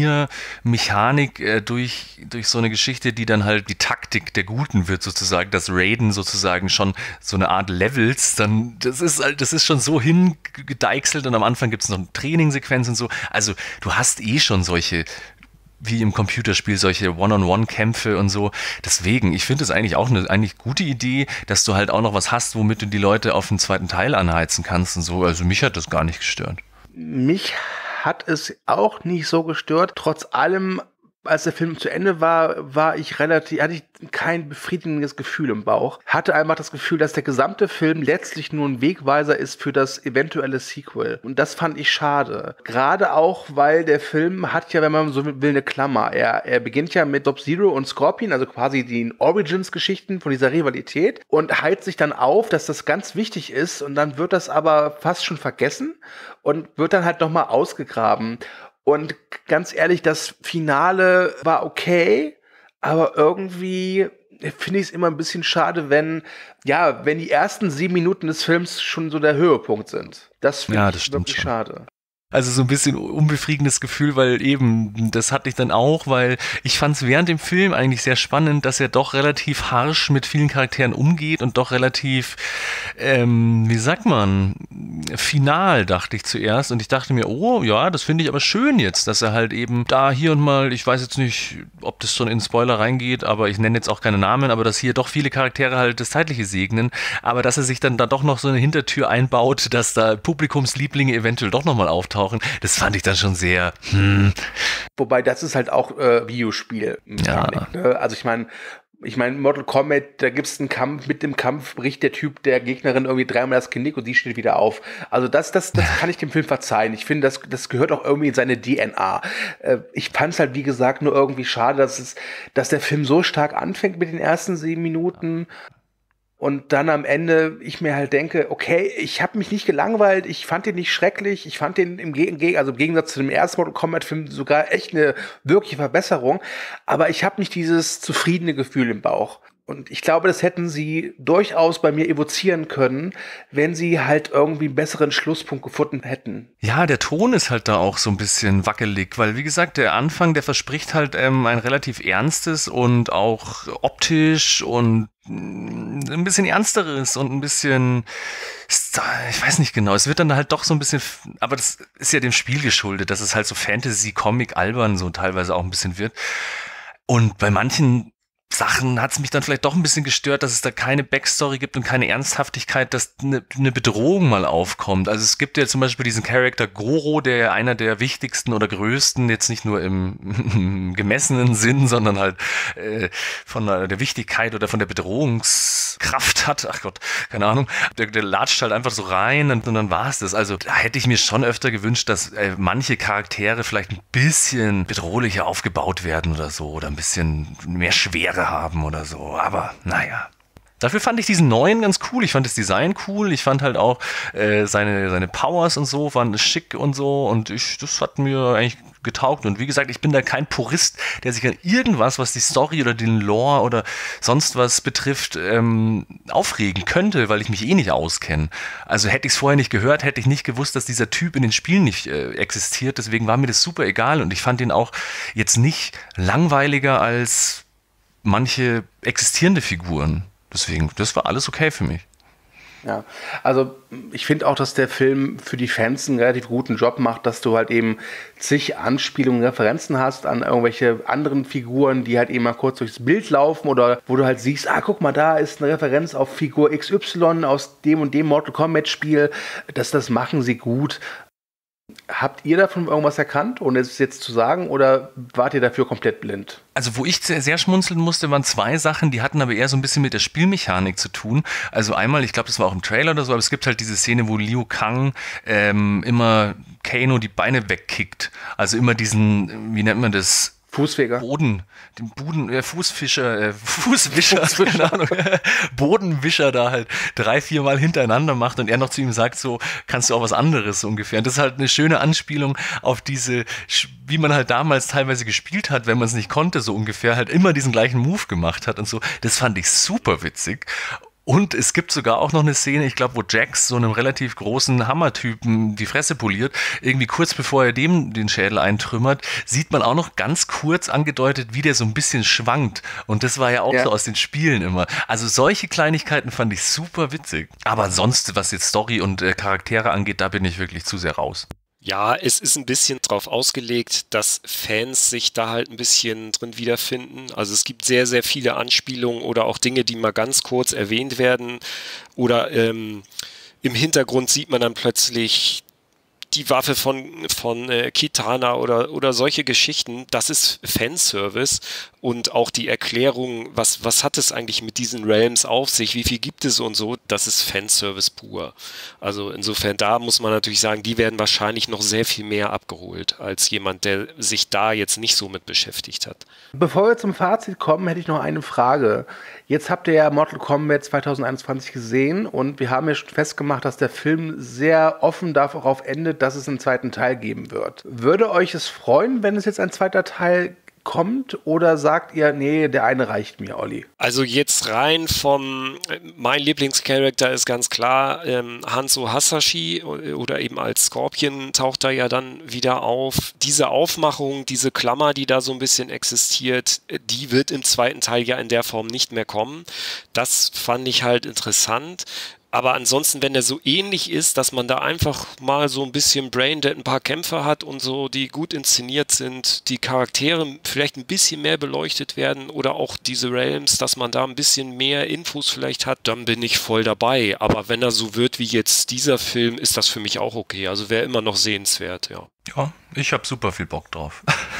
Turniermechanik durch so eine Geschichte, die dann halt die Taktik der Guten wird sozusagen, das Raiden sozusagen schon so eine Art Levels, dann das ist schon so hingedeichselt und am Anfang gibt es noch eine Trainingssequenz und so, also du hast schon solche wie im Computerspiel solche One-on-One-Kämpfe und so. Deswegen, ich finde es eigentlich auch eine eigentlich gute Idee, dass du halt auch noch was hast, womit du die Leute auf den zweiten Teil anheizen kannst und so. Also mich hat das gar nicht gestört. Mich hat es auch nicht so gestört. Trotz allem, als der Film zu Ende war, hatte ich kein befriedigendes Gefühl im Bauch. Hatte einfach das Gefühl, dass der gesamte Film letztlich nur ein Wegweiser ist für das eventuelle Sequel. Und das fand ich schade. Gerade auch, weil der Film hat ja, wenn man so will, eine Klammer. Er beginnt ja mit Sub-Zero und Scorpion, also quasi die Origins-Geschichten von dieser Rivalität und heilt sich dann auf, dass das ganz wichtig ist und dann wird das aber fast schon vergessen und wird dann halt nochmal ausgegraben. Und ganz ehrlich, das Finale war okay, aber irgendwie finde ich es immer ein bisschen schade, wenn die ersten 7 Minuten des Films schon so der Höhepunkt sind. Das finde ich wirklich schade. Also so ein bisschen unbefriedigendes Gefühl, weil eben, das hatte ich dann auch, weil ich fand es während dem Film eigentlich sehr spannend, dass er doch relativ harsch mit vielen Charakteren umgeht und doch relativ, wie sagt man, final, dachte ich zuerst. Und ich dachte mir, oh ja, das finde ich aber schön jetzt, dass er halt eben da hier und mal, ich weiß jetzt nicht, ob das schon in Spoiler reingeht, aber ich nenne jetzt auch keine Namen, aber dass hier doch viele Charaktere halt das Zeitliche segnen, aber dass er sich dann da doch noch so eine Hintertür einbaut, dass da Publikumslieblinge eventuell doch nochmal auftauchen. Das fand ich dann schon sehr, Wobei, das ist halt auch Videospiel. Ja. Ne? Also ich meine, Mortal Kombat, da gibt's einen Kampf, mit dem Kampf bricht der Typ der Gegnerin irgendwie 3-mal das Genick und die steht wieder auf. Also das kann ich dem Film verzeihen. Ich finde, das gehört auch irgendwie in seine DNA. Ich fand's halt, wie gesagt, nur irgendwie schade, dass der Film so stark anfängt mit den ersten 7 Minuten. Und dann am Ende ich mir halt denke, okay, ich habe mich nicht gelangweilt, ich fand den nicht schrecklich, ich fand den im Gegensatz zu dem ersten Mortal Kombat-Film sogar echt eine wirkliche Verbesserung, aber ich habe nicht dieses zufriedene Gefühl im Bauch. Und ich glaube, das hätten sie durchaus bei mir evozieren können, wenn sie halt irgendwie einen besseren Schlusspunkt gefunden hätten. Ja, der Ton ist halt da auch so ein bisschen wackelig, weil wie gesagt, der Anfang, der verspricht halt ein relativ ernstes und auch optisch und ein bisschen ernsteres und ein bisschen, ich weiß nicht genau, es wird dann halt doch so ein bisschen, aber das ist ja dem Spiel geschuldet, dass es halt so Fantasy-Comic-albern so teilweise auch ein bisschen wird. Und bei manchen Sachen hat es mich dann vielleicht doch ein bisschen gestört, dass es da keine Backstory gibt und keine Ernsthaftigkeit, dass eine Bedrohung mal aufkommt. Also es gibt ja zum Beispiel diesen Charakter Goro, der ja einer der wichtigsten oder größten, jetzt nicht nur im gemessenen Sinn, sondern halt von der Wichtigkeit oder von der Bedrohungskraft hat. Ach Gott, keine Ahnung. Der latscht halt einfach so rein und dann war es das. Also da hätte ich mir schon öfter gewünscht, dass manche Charaktere vielleicht ein bisschen bedrohlicher aufgebaut werden oder so oder ein bisschen mehr Schwere haben oder so, aber naja. Dafür fand ich diesen neuen ganz cool. Ich fand das Design cool. Ich fand halt auch seine Powers und so, waren schick und so und das hat mir eigentlich getaugt. Und wie gesagt, ich bin da kein Purist, der sich an irgendwas, was die Story oder den Lore oder sonst was betrifft, aufregen könnte, weil ich mich eh nicht auskenne. Also hätte ich es vorher nicht gehört, hätte ich nicht gewusst, dass dieser Typ in den Spielen nicht existiert. Deswegen war mir das super egal und ich fand ihn auch jetzt nicht langweiliger als manche existierende Figuren. Deswegen, das war alles okay für mich. Ja, also ich finde auch, dass der Film für die Fans einen relativ guten Job macht, dass du halt eben zig Anspielungen, Referenzen hast an irgendwelche anderen Figuren, die halt eben mal kurz durchs Bild laufen oder wo du halt siehst, guck mal, da ist eine Referenz auf Figur XY aus dem und dem Mortal Kombat Spiel. Das machen sie gut. Habt ihr davon irgendwas erkannt, ohne es jetzt zu sagen, oder wart ihr dafür komplett blind? Also wo ich sehr schmunzeln musste, waren zwei Sachen, die hatten aber eher so ein bisschen mit der Spielmechanik zu tun. Also einmal, ich glaube, das war auch im Trailer oder so, aber es gibt halt diese Szene, wo Liu Kang immer Kano die Beine wegkickt. Also immer diesen, wie nennt man das? Fußfeger. Fußwischer, keine Ahnung, Bodenwischer da halt 3-4 Mal hintereinander macht und er noch zu ihm sagt, so, kannst du auch was anderes so ungefähr. Und das ist halt eine schöne Anspielung auf diese, wie man halt damals teilweise gespielt hat, wenn man es nicht konnte, so ungefähr, halt immer diesen gleichen Move gemacht hat und so. Das fand ich super witzig. Und es gibt sogar auch noch eine Szene, ich glaube, wo Jax so einem relativ großen Hammertypen die Fresse poliert, irgendwie kurz bevor er dem den Schädel eintrümmert, sieht man auch noch ganz kurz angedeutet, wie der so ein bisschen schwankt. Und das war ja auch so aus den Spielen immer. Also solche Kleinigkeiten fand ich super witzig. Aber sonst, was jetzt Story und Charaktere angeht, da bin ich wirklich zu sehr raus. Ja, es ist ein bisschen drauf ausgelegt, dass Fans sich da halt ein bisschen drin wiederfinden. Also es gibt sehr, sehr viele Anspielungen oder auch Dinge, die mal ganz kurz erwähnt werden. Oder im Hintergrund sieht man dann plötzlich die Waffe von Kitana oder solche Geschichten. Das ist Fanservice. Und auch die Erklärung, was hat es eigentlich mit diesen Realms auf sich, wie viel gibt es und so, das ist Fanservice pur. Also insofern, da muss man natürlich sagen, die werden wahrscheinlich noch sehr viel mehr abgeholt, als jemand, der sich da jetzt nicht so mit beschäftigt hat. Bevor wir zum Fazit kommen, hätte ich noch eine Frage. Jetzt habt ihr ja Mortal Kombat 2021 gesehen und wir haben ja schon festgemacht, dass der Film sehr offen darauf endet, dass es einen zweiten Teil geben wird. Würde euch es freuen, wenn es jetzt ein zweiter Teil kommt, oder sagt ihr, nee, der eine reicht mir, Olli? Also jetzt rein mein Lieblingscharakter ist ganz klar Hanzo Hasashi oder eben als Scorpion taucht er ja dann wieder auf. Diese Aufmachung, diese Klammer, die da so ein bisschen existiert, die wird im zweiten Teil ja in der Form nicht mehr kommen. Das fand ich halt interessant. Aber ansonsten, wenn der so ähnlich ist, dass man da einfach mal so ein bisschen Braindead, ein paar Kämpfe hat und so, die gut inszeniert sind, die Charaktere vielleicht ein bisschen mehr beleuchtet werden oder auch diese Realms, dass man da ein bisschen mehr Infos vielleicht hat, dann bin ich voll dabei. Aber wenn er so wird wie jetzt dieser Film, ist das für mich auch okay. Also wäre immer noch sehenswert, ja. Ja, ich habe super viel Bock drauf.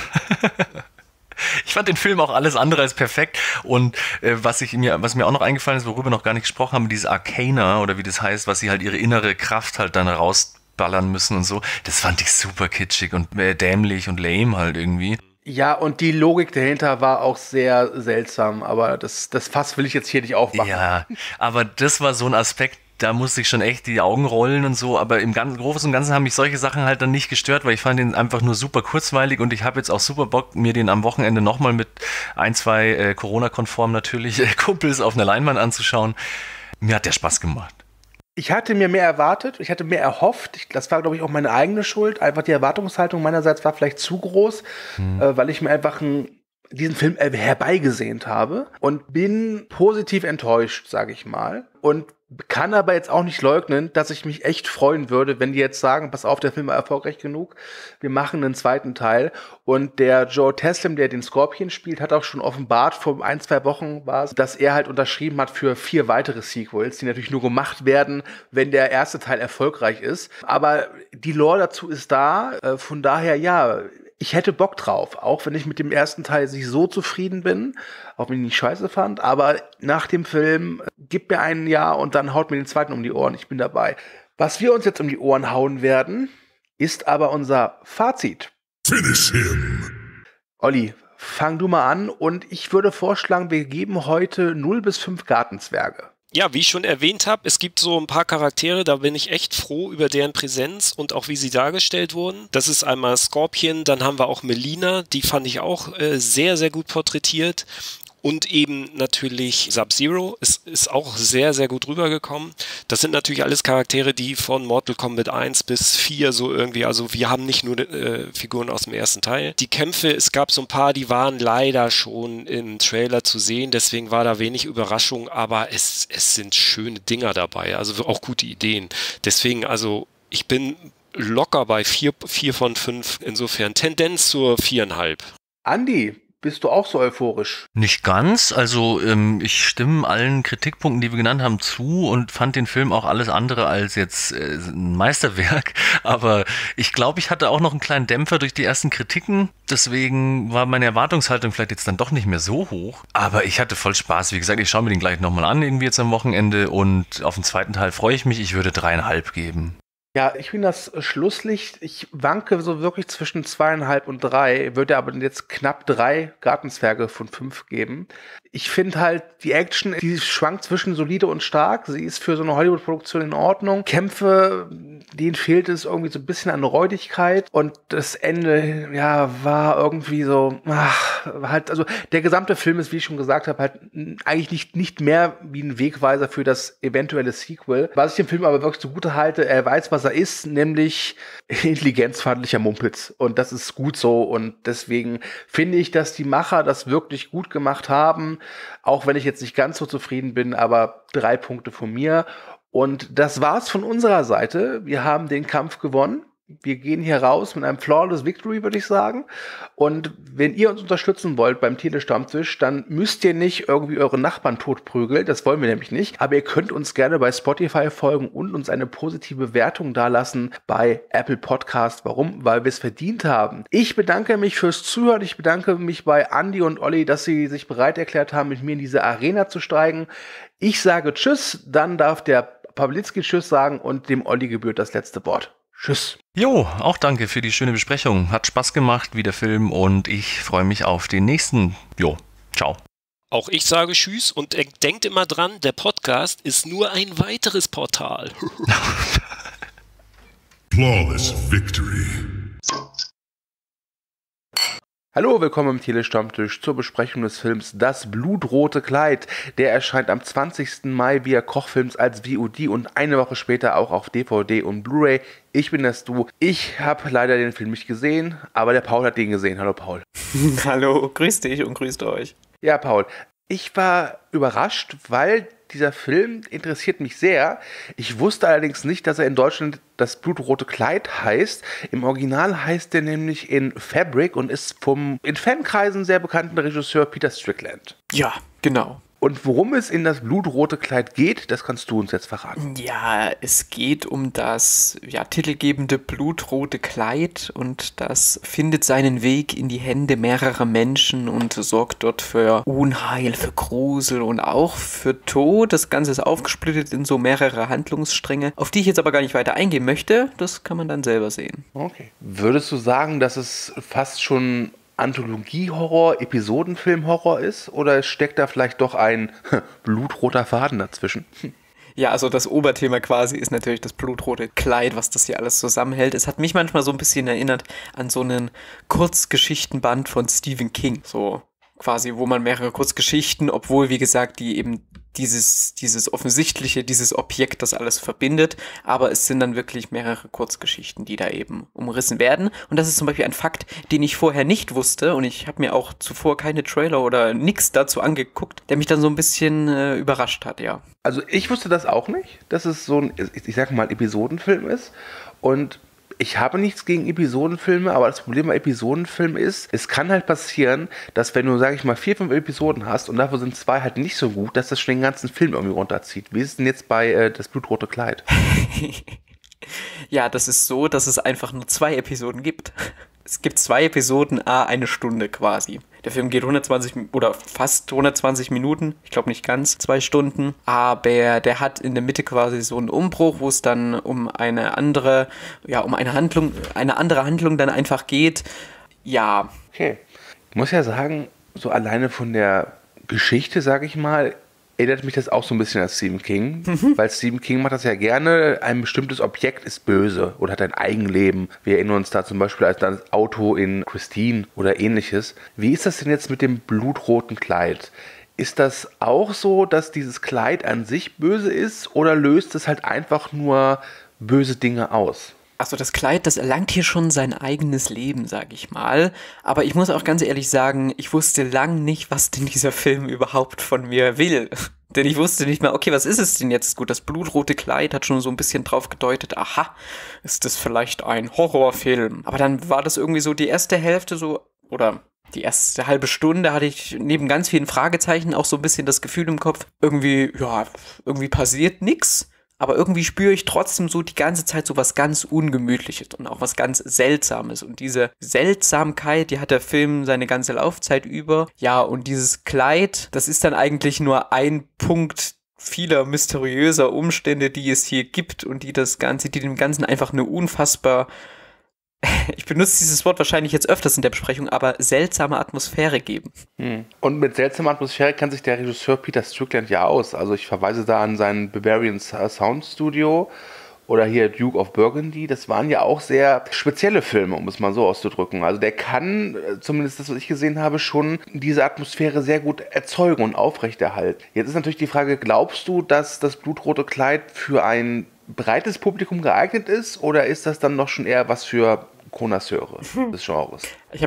Ich fand den Film auch alles andere als perfekt und was mir auch noch eingefallen ist, worüber wir noch gar nicht gesprochen haben, diese Arcana oder wie das heißt, was sie halt ihre innere Kraft halt dann rausballern müssen und so, das fand ich super kitschig und dämlich und lame halt irgendwie. Ja, und die Logik dahinter war auch sehr seltsam, aber das Fass will ich jetzt hier nicht aufmachen. Ja, aber das war so ein Aspekt, da musste ich schon echt die Augen rollen und so, aber im Großen und Ganzen haben mich solche Sachen halt dann nicht gestört, weil ich fand den einfach nur super kurzweilig und ich habe jetzt auch super Bock, mir den am Wochenende nochmal mit ein, zwei Corona-konform natürlich Kumpels auf einer Leinwand anzuschauen. Mir hat der Spaß gemacht. Ich hatte mir mehr erwartet, ich hatte mehr erhofft. Das war, glaube ich, auch meine eigene Schuld. Einfach die Erwartungshaltung meinerseits war vielleicht zu groß, weil ich mir einfach diesen Film herbeigesehnt habe und bin positiv enttäuscht, sage ich mal. Und kann aber jetzt auch nicht leugnen, dass ich mich echt freuen würde, wenn die jetzt sagen, pass auf, der Film war erfolgreich genug, wir machen einen zweiten Teil. Und der Joe Taslim, der den Scorpion spielt, hat auch schon offenbart, vor 1-2 Wochen war es, dass er halt unterschrieben hat für 4 weitere Sequels, die natürlich nur gemacht werden, wenn der erste Teil erfolgreich ist. Aber die Lore dazu ist da, von daher ja, ich hätte Bock drauf, auch wenn ich mit dem ersten Teil nicht so zufrieden bin, auch wenn ich ihn nicht scheiße fand, aber nach dem Film gib mir ein Jahr und dann haut mir den zweiten um die Ohren, ich bin dabei. Was wir uns jetzt um die Ohren hauen werden, ist aber unser Fazit. Finish him! Olli, fang du mal an und ich würde vorschlagen, wir geben heute 0 bis 5 Gartenzwerge. Ja, wie ich schon erwähnt habe, es gibt so ein paar Charaktere, da bin ich echt froh über deren Präsenz und auch wie sie dargestellt wurden. Das ist einmal Scorpion, dann haben wir auch Melina, die fand ich auch sehr, sehr gut porträtiert. Und eben natürlich Sub-Zero ist auch sehr, sehr gut rübergekommen. Das sind natürlich alles Charaktere, die von Mortal Kombat 1 bis 4 so irgendwie, also wir haben nicht nur Figuren aus dem ersten Teil. Die Kämpfe, es gab so ein paar, die waren leider schon im Trailer zu sehen, deswegen war da wenig Überraschung, aber es sind schöne Dinger dabei, also auch gute Ideen. Deswegen, also ich bin locker bei 4 von 5, insofern Tendenz zur 4,5. Andi, bist du auch so euphorisch? Nicht ganz, also ich stimme allen Kritikpunkten, die wir genannt haben, zu und fand den Film auch alles andere als jetzt ein Meisterwerk, aber ich glaube, ich hatte auch noch einen kleinen Dämpfer durch die ersten Kritiken, deswegen war meine Erwartungshaltung vielleicht jetzt dann doch nicht mehr so hoch, aber ich hatte voll Spaß, wie gesagt, ich schaue mir den gleich nochmal an, irgendwie jetzt am Wochenende und auf den zweiten Teil freue ich mich, ich würde 3,5 geben. Ja, ich bin das Schlusslicht. Ich wanke so wirklich zwischen 2,5 und 3, würde aber jetzt knapp 3 Gartenzwerge von 5 geben. Ich finde halt, die Action, die schwankt zwischen solide und stark. Sie ist für so eine Hollywood-Produktion in Ordnung. Kämpfe, denen fehlt es irgendwie so ein bisschen an Räudigkeit. Und das Ende, ja, war irgendwie so, halt, also der gesamte Film ist, wie ich schon gesagt habe, halt eigentlich nicht mehr wie ein Wegweiser für das eventuelle Sequel. Was ich dem Film aber wirklich zugute halte, er weiß, was er ist, nämlich intelligenzfeindlicher Mumpitz. Und das ist gut so. Und deswegen finde ich, dass die Macher das wirklich gut gemacht haben. Auch wenn ich jetzt nicht ganz so zufrieden bin, aber 3 Punkte von mir. Und das war's von unserer Seite. Wir haben den Kampf gewonnen. Wir gehen hier raus mit einem Flawless Victory, würde ich sagen. Und wenn ihr uns unterstützen wollt beim Telestammtisch, dann müsst ihr nicht irgendwie eure Nachbarn totprügeln. Das wollen wir nämlich nicht. Aber ihr könnt uns gerne bei Spotify folgen und uns eine positive Wertung dalassen bei Apple Podcast. Warum? Weil wir es verdient haben. Ich bedanke mich fürs Zuhören. Ich bedanke mich bei Andi und Olli, dass sie sich bereit erklärt haben, mit mir in diese Arena zu steigen. Ich sage Tschüss. Dann darf der Pawlitzki Tschüss sagen und dem Olli gebührt das letzte Wort. Tschüss. Jo, auch danke für die schöne Besprechung. Hat Spaß gemacht, wie der Film, und ich freue mich auf den nächsten. Jo, ciao. Auch ich sage Tschüss und denkt immer dran, der Podcast ist nur ein weiteres Portal. Flawless Victory. Hallo, willkommen im Telestammtisch zur Besprechung des Films Das blutrote Kleid. Der erscheint am 20. Mai via Kochfilms als VOD und eine Woche später auch auf DVD und Blu-ray. Ich bin das Du. Ich habe leider den Film nicht gesehen, aber der Paul hat den gesehen. Hallo Paul. Hallo, grüß dich und grüßt euch. Ja, Paul. Ich war überrascht, weil dieser Film interessiert mich sehr. Ich wusste allerdings nicht, dass er in Deutschland Das blutrote Kleid heißt. Im Original heißt er nämlich in Fabric und ist vom in Fankreisen sehr bekannten Regisseur Peter Strickland. Ja, genau. Und worum es in Das blutrote Kleid geht, das kannst du uns jetzt verraten. Ja, es geht um das titelgebende blutrote Kleid und das findet seinen Weg in die Hände mehrerer Menschen und sorgt dort für Unheil, für Grusel und auch für Tod. Das Ganze ist aufgesplittet in so mehrere Handlungsstränge, auf die ich jetzt aber gar nicht weiter eingehen möchte. Das kann man dann selber sehen. Okay. Würdest du sagen, dass es fast schon Anthologie-Horror, Episodenfilm-Horror ist? Oder steckt da vielleicht doch ein blutroter Faden dazwischen? Ja, also das Oberthema quasi ist natürlich das blutrote Kleid, was das hier alles zusammenhält. Es hat mich manchmal so ein bisschen erinnert an so einen Kurzgeschichtenband von Stephen King. So quasi, wo man mehrere Kurzgeschichten, obwohl, wie gesagt, die eben dieses Offensichtliche, dieses Objekt, das alles verbindet, aber es sind dann wirklich mehrere Kurzgeschichten, die da eben umrissen werden. Und das ist zum Beispiel ein Fakt, den ich vorher nicht wusste und ich habe mir auch zuvor keine Trailer oder nix dazu angeguckt, der mich dann so ein bisschen überrascht hat, ja. Also ich wusste das auch nicht, dass es so ein, ich sag mal, Episodenfilm ist und ich habe nichts gegen Episodenfilme, aber das Problem bei Episodenfilmen ist, es kann halt passieren, dass wenn du, sag ich mal, 4, 5 Episoden hast und davon sind 2 halt nicht so gut, dass das schon den ganzen Film irgendwie runterzieht. Wie ist es denn jetzt bei das blutrote Kleid? Ja, das ist so, dass es einfach nur 2 Episoden gibt. Es gibt 2 Episoden, eine Stunde quasi. Der Film geht 120 oder fast 120 Minuten, ich glaube nicht ganz 2 Stunden, aber der hat in der Mitte quasi so einen Umbruch, wo es dann um eine andere Handlung dann einfach geht. Ja. Okay. Ich muss ja sagen, so alleine von der Geschichte, sag ich mal, erinnert mich das auch so ein bisschen an Stephen King, weil Stephen King macht das ja gerne, ein bestimmtes Objekt ist böse oder hat ein Eigenleben. Wir erinnern uns da zum Beispiel an das Auto in Christine oder ähnliches. Wie ist das denn jetzt mit dem blutroten Kleid? Ist das auch so, dass dieses Kleid an sich böse ist oder löst es halt einfach nur böse Dinge aus? Also das Kleid, das erlangt hier schon sein eigenes Leben, sag ich mal. Aber ich muss auch ganz ehrlich sagen, ich wusste lang nicht, was denn dieser Film überhaupt von mir will. Denn ich wusste nicht mehr, okay, was ist es denn jetzt? Gut, das blutrote Kleid hat schon so ein bisschen drauf gedeutet, aha, ist das vielleicht ein Horrorfilm? Aber dann war das irgendwie so die erste Hälfte so, oder die erste halbe Stunde hatte ich neben ganz vielen Fragezeichen auch so ein bisschen das Gefühl im Kopf, irgendwie passiert nichts. Aber irgendwie spüre ich trotzdem so die ganze Zeit so was ganz Ungemütliches und auch was ganz Seltsames. Und diese Seltsamkeit, die hat der Film seine ganze Laufzeit über. Ja, und dieses Kleid, das ist dann eigentlich nur ein Punkt vieler mysteriöser Umstände, die es hier gibt und die dem Ganzen einfach eine unfassbar, ich benutze dieses Wort wahrscheinlich jetzt öfters in der Besprechung, aber seltsame Atmosphäre geben. Und mit seltsamer Atmosphäre kennt sich der Regisseur Peter Strickland ja aus. Also ich verweise da an sein Bavarian Sound Studio oder hier Duke of Burgundy. Das waren ja auch sehr spezielle Filme, um es mal so auszudrücken. Also der kann, zumindest das, was ich gesehen habe, schon diese Atmosphäre sehr gut erzeugen und aufrechterhalten. Jetzt ist natürlich die Frage, glaubst du, dass das blutrote Kleid für ein breites Publikum geeignet ist oder ist das dann noch schon eher was für Connoisseure des Genres?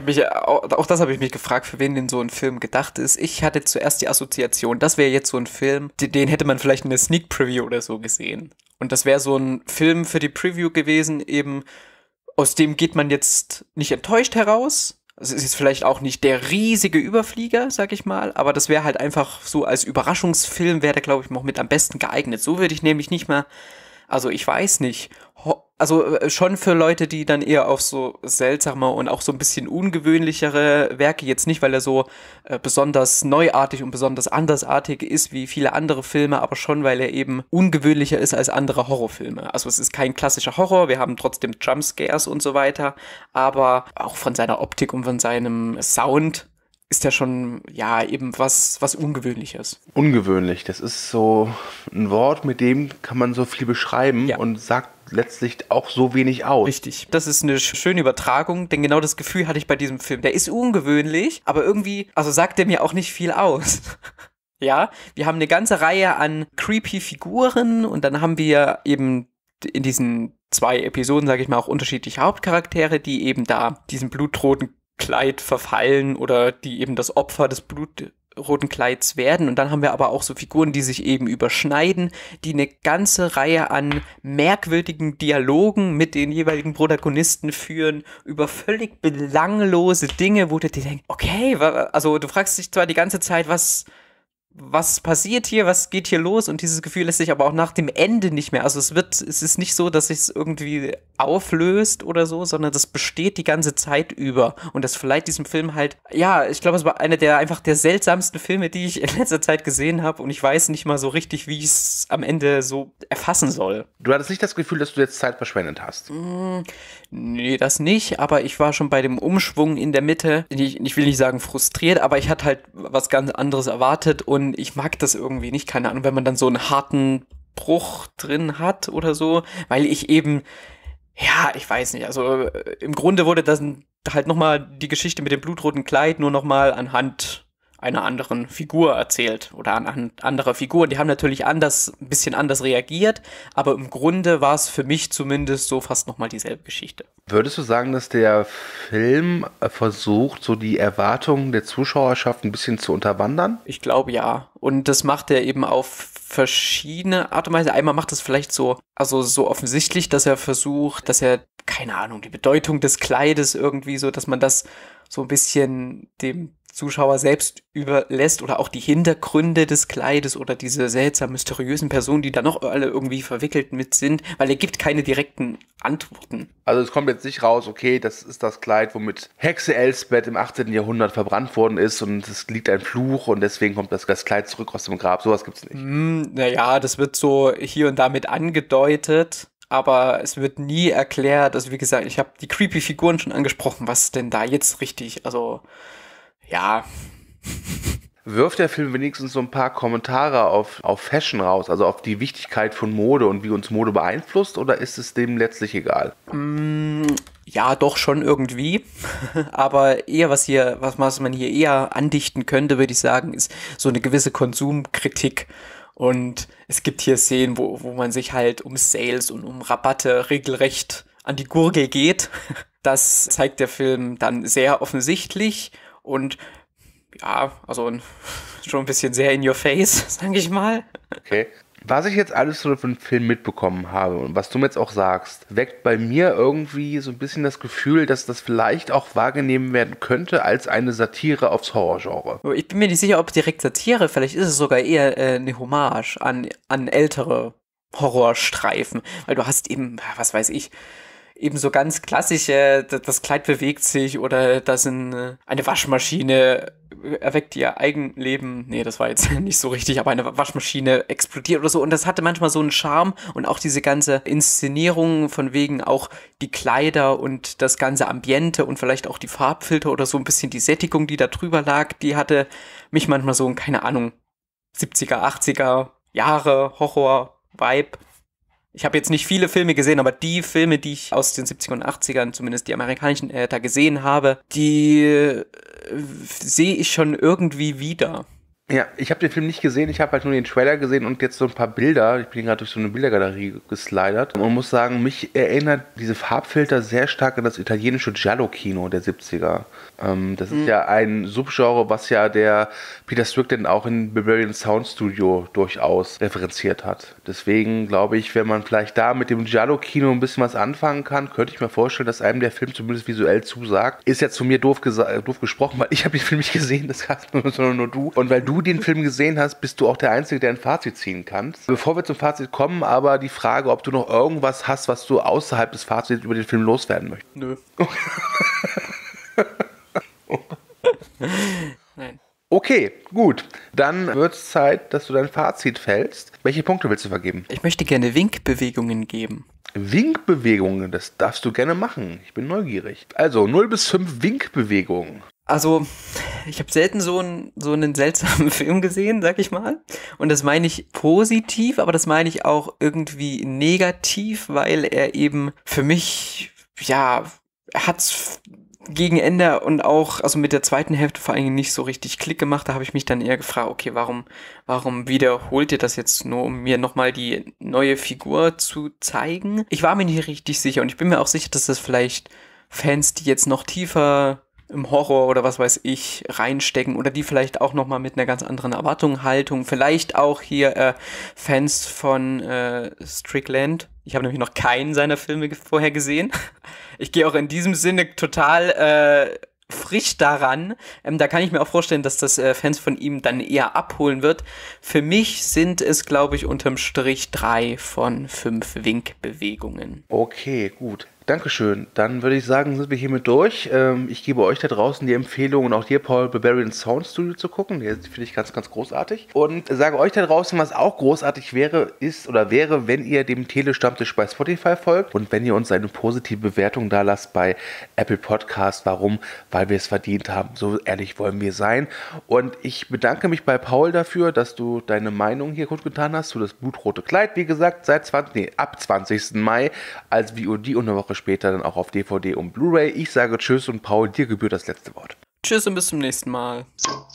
Auch das habe ich mich gefragt, für wen denn so ein Film gedacht ist. Ich hatte zuerst die Assoziation, das wäre jetzt so ein Film, den hätte man vielleicht in der Sneak Preview oder so gesehen. Und das wäre so ein Film für die Preview gewesen, eben aus dem geht man jetzt nicht enttäuscht heraus. Also es ist vielleicht auch nicht der riesige Überflieger, sag ich mal, aber das wäre halt einfach so als Überraschungsfilm wäre der, glaube ich, noch mit am besten geeignet. So würde ich nämlich nicht mal, also ich weiß nicht, also schon für Leute, die dann eher auf so seltsame und auch so ein bisschen ungewöhnlichere Werke, jetzt nicht, weil er so besonders neuartig und besonders andersartig ist wie viele andere Filme, aber schon, weil er eben ungewöhnlicher ist als andere Horrorfilme. Also es ist kein klassischer Horror, wir haben trotzdem Jumpscares und so weiter, aber auch von seiner Optik und von seinem Sound ist ja schon, ja, eben was Ungewöhnliches. Ungewöhnlich, das ist so ein Wort, mit dem kann man so viel beschreiben und sagt letztlich auch so wenig aus. Richtig. Das ist eine schöne Übertragung, denn genau das Gefühl hatte ich bei diesem Film. Der ist ungewöhnlich, aber irgendwie, also sagt der mir auch nicht viel aus. Ja, wir haben eine ganze Reihe an creepy Figuren und dann haben wir eben in diesen 2 Episoden, sage ich mal, auch unterschiedliche Hauptcharaktere, die eben da diesen blutroten Kleid verfallen oder die eben das Opfer des blutroten Kleids werden. Und dann haben wir aber auch so Figuren, die sich eben überschneiden, die eine ganze Reihe an merkwürdigen Dialogen mit den jeweiligen Protagonisten führen, über völlig belanglose Dinge, wo du dir denkst, okay, also du fragst dich zwar die ganze Zeit, was passiert hier, was geht hier los, und dieses Gefühl lässt sich aber auch nach dem Ende nicht mehr, also es ist nicht so, dass sich es irgendwie auflöst oder so, sondern das besteht die ganze Zeit über und das verleiht diesem Film halt, ja, ich glaube, es war einer der seltsamsten Filme, die ich in letzter Zeit gesehen habe und ich weiß nicht mal so richtig, wie ich es am Ende so erfassen soll. Du hattest nicht das Gefühl, dass du jetzt Zeit verschwendet hast? Nee, das nicht, aber ich war schon bei dem Umschwung in der Mitte, ich will nicht sagen frustriert, aber ich hatte halt was ganz anderes erwartet und ich mag das irgendwie nicht, keine Ahnung, wenn man dann so einen harten Bruch drin hat oder so, weil ich eben, ja, ich weiß nicht, also im Grunde wurde das halt nochmal die Geschichte mit dem blutroten Kleid nur nochmal anhand einer anderen Figur erzählt oder anhand anderer Figuren. Die haben natürlich ein bisschen anders reagiert, aber im Grunde war es für mich zumindest so fast nochmal dieselbe Geschichte. Würdest du sagen, dass der Film versucht, so die Erwartungen der Zuschauerschaft ein bisschen zu unterwandern? Ich glaube ja. Und das macht er eben auf verschiedene Art und Weise. Einmal macht es vielleicht so offensichtlich, dass er versucht, dass er, keine Ahnung, die Bedeutung des Kleides irgendwie so, dass man das so ein bisschen dem Zuschauer selbst überlässt oder auch die Hintergründe des Kleides oder diese seltsam mysteriösen Personen, die da noch alle irgendwie verwickelt mit sind, weil er gibt keine direkten Antworten. Also es kommt jetzt nicht raus, okay, das ist das Kleid, womit Hexe Elsbeth im 18. Jahrhundert verbrannt worden ist und es liegt ein Fluch und deswegen kommt das Kleid zurück aus dem Grab. Sowas gibt's nicht. Naja, das wird so hier und da mit angedeutet. Aber es wird nie erklärt, also wie gesagt, ich habe die creepy Figuren schon angesprochen, was denn da jetzt richtig, also ja. Wirft der Film wenigstens so ein paar Kommentare auf Fashion raus, also auf die Wichtigkeit von Mode und wie uns Mode beeinflusst, oder ist es dem letztlich egal? Ja, doch schon irgendwie. Aber eher was man hier eher andichten könnte, würde ich sagen, ist so eine gewisse Konsumkritik. Und es gibt hier Szenen, wo man sich halt um Sales und um Rabatte regelrecht an die Gurgel geht. Das zeigt der Film dann sehr offensichtlich und ja, also schon ein bisschen sehr in your face, sage ich mal. Okay. Was ich jetzt alles so von dem Film mitbekommen habe und was du mir jetzt auch sagst, weckt bei mir irgendwie so ein bisschen das Gefühl, dass das vielleicht auch wahrgenommen werden könnte als eine Satire aufs Horrorgenre. Ich bin mir nicht sicher, ob direkt Satire, vielleicht ist es sogar eher eine Hommage an ältere Horrorstreifen, weil du hast eben, was weiß ich, eben so ganz klassische, das Kleid bewegt sich oder eine Waschmaschine erweckt ihr Eigenleben. Nee, das war jetzt nicht so richtig, aber eine Waschmaschine explodiert oder so. Und das hatte manchmal so einen Charme und auch diese ganze Inszenierung von wegen auch die Kleider und das ganze Ambiente und vielleicht auch die Farbfilter oder so ein bisschen die Sättigung, die da drüber lag, die hatte mich manchmal so, keine Ahnung, 70er, 80er Jahre Horror-Vibe. Ich habe jetzt nicht viele Filme gesehen, aber die Filme, die ich aus den 70ern und 80ern, zumindest die amerikanischen, da gesehen habe, die sehe ich schon irgendwie wieder. Ja, ich habe den Film nicht gesehen, ich habe halt nur den Trailer gesehen und jetzt so ein paar Bilder. Ich bin gerade durch so eine Bildergalerie geslidert und muss sagen, mich erinnert diese Farbfilter sehr stark an das italienische Giallo-Kino der 70er. Das ist ja ein Subgenre, was ja der Peter Strickland auch in Bavarian Sound Studio durchaus referenziert hat. Deswegen glaube ich, wenn man vielleicht da mit dem Giallo-Kino ein bisschen was anfangen kann, könnte ich mir vorstellen, dass einem der Film zumindest visuell zusagt. Ist jetzt von mir doof gesprochen, weil ich habe den Film nicht gesehen, das kannst nur du. Und weil du den Film gesehen hast, bist du auch der Einzige, der ein Fazit ziehen kann. Bevor wir zum Fazit kommen, aber die Frage, ob du noch irgendwas hast, was du außerhalb des Fazits über den Film loswerden möchtest. Nö. Nein. Okay, gut. Dann wird es Zeit, dass du dein Fazit fällst. Welche Punkte willst du vergeben? Ich möchte gerne Winkbewegungen geben. Winkbewegungen, das darfst du gerne machen. Ich bin neugierig. Also 0 bis 5 Winkbewegungen. Also, ich habe selten so einen seltsamen Film gesehen, sag ich mal. Und das meine ich positiv, aber das meine ich auch irgendwie negativ, weil er eben für mich, ja, er hat's gegen Ende und auch, also mit der zweiten Hälfte vor allem nicht so richtig Klick gemacht. Da habe ich mich dann eher gefragt, okay, warum wiederholt ihr das jetzt nur, um mir nochmal die neue Figur zu zeigen? Ich war mir nicht richtig sicher und ich bin mir auch sicher, dass das vielleicht Fans, die jetzt noch tiefer im Horror oder was weiß ich reinstecken oder die vielleicht auch nochmal mit einer ganz anderen Erwartungshaltung, vielleicht auch hier Fans von Strickland. Ich habe nämlich noch keinen seiner Filme vorher gesehen. Ich gehe auch in diesem Sinne total frisch daran. Da kann ich mir auch vorstellen, dass das Fans von ihm dann eher abholen wird. Für mich sind es, glaube ich, unterm Strich 3 von 5 Winkbewegungen. Okay, gut. Dankeschön. Dann würde ich sagen, sind wir hiermit durch. Ich gebe euch da draußen die Empfehlung und auch dir, Paul, Barbarian Sound Studio zu gucken. Der finde ich ganz, ganz großartig. Und sage euch da draußen, was auch großartig wäre, wenn ihr dem Telestammtisch bei Spotify folgt und wenn ihr uns eine positive Bewertung da lasst bei Apple Podcast. Warum? Weil wir es verdient haben. So ehrlich wollen wir sein. Und ich bedanke mich bei Paul dafür, dass du deine Meinung hier kundgetan hast zu das blutrote Kleid. Wie gesagt, ab 20. Mai als VOD und eine Woche später dann auch auf DVD und Blu-ray. Ich sage Tschüss und Paul, dir gebührt das letzte Wort. Tschüss und bis zum nächsten Mal.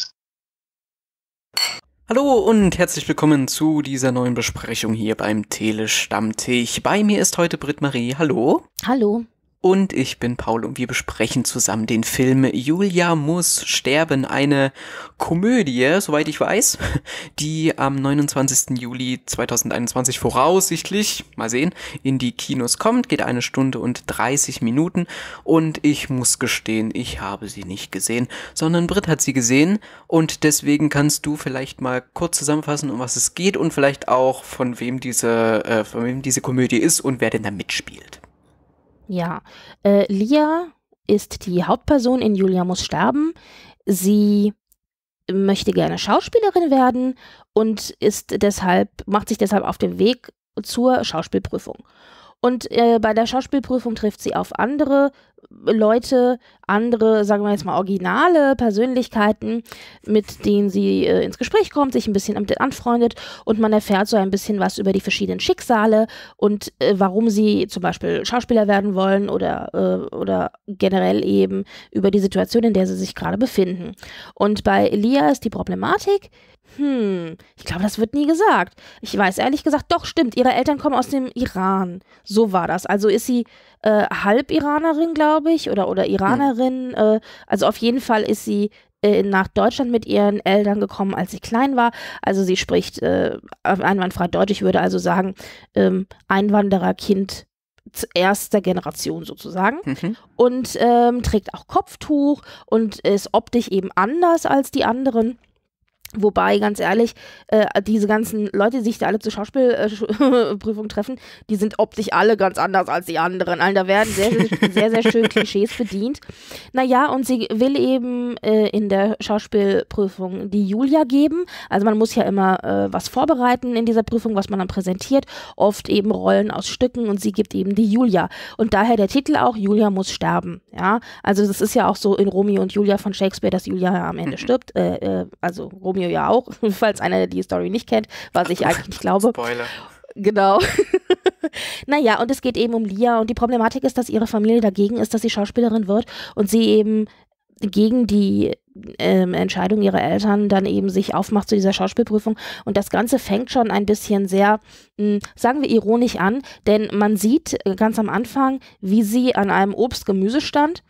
Hallo und herzlich willkommen zu dieser neuen Besprechung hier beim Telestammtisch. Bei mir ist heute Britt-Marie. Hallo. Hallo. Und ich bin Paul und wir besprechen zusammen den Film Julia muss sterben, eine Komödie, soweit ich weiß, die am 29. Juli 2021 voraussichtlich, mal sehen, in die Kinos kommt, geht 1 Stunde und 30 Minuten und ich muss gestehen, ich habe sie nicht gesehen, sondern Britt hat sie gesehen und deswegen kannst du vielleicht mal kurz zusammenfassen, um was es geht und vielleicht auch von wem diese Komödie ist und wer denn da mitspielt. Ja, Lia ist die Hauptperson in Julia muss sterben. Sie möchte gerne Schauspielerin werden und macht sich deshalb auf den Weg zur Schauspielprüfung. Und bei der Schauspielprüfung trifft sie auf andere Leute, sagen wir jetzt mal originale Persönlichkeiten, mit denen sie ins Gespräch kommt, sich ein bisschen damit anfreundet und man erfährt so ein bisschen was über die verschiedenen Schicksale und warum sie zum Beispiel Schauspieler werden wollen oder generell eben über die Situation, in der sie sich gerade befinden. Und bei Lia ist die Problematik, ich glaube, das wird nie gesagt. Ich weiß ehrlich gesagt, doch, stimmt, ihre Eltern kommen aus dem Iran. So war das. Also ist sie halb Iranerin, glaube ich, oder Iranerin. Also auf jeden Fall ist sie nach Deutschland mit ihren Eltern gekommen, als sie klein war. Also sie spricht einwandfrei Deutsch. Ich würde also sagen, Einwandererkind erster Generation sozusagen. Und trägt auch Kopftuch und ist optisch eben anders als die anderen. Wobei, ganz ehrlich, diese ganzen Leute, die sich da alle zur Schauspielprüfung treffen, die sind optisch alle ganz anders als die anderen. Also da werden sehr, sehr schön Klischees bedient. Naja, und sie will eben in der Schauspielprüfung die Julia geben. Also man muss ja immer was vorbereiten in dieser Prüfung, was man dann präsentiert. Oft eben Rollen aus Stücken und sie gibt eben die Julia. Und daher der Titel auch, Julia muss sterben. Ja, also das ist ja auch so in Romeo und Julia von Shakespeare, dass Julia am Ende stirbt. Also Romeo ja auch, falls einer die Story nicht kennt, was ich eigentlich nicht glaube. Spoiler. Genau. Naja, und es geht eben um Lia und die Problematik ist, dass ihre Familie dagegen ist, dass sie Schauspielerin wird und sie eben gegen die Entscheidung ihrer Eltern dann eben sich aufmacht zu dieser Schauspielprüfung und das Ganze fängt schon ein bisschen sehr, sagen wir ironisch an, denn man sieht ganz am Anfang, wie sie an einem Obst-Gemüsestand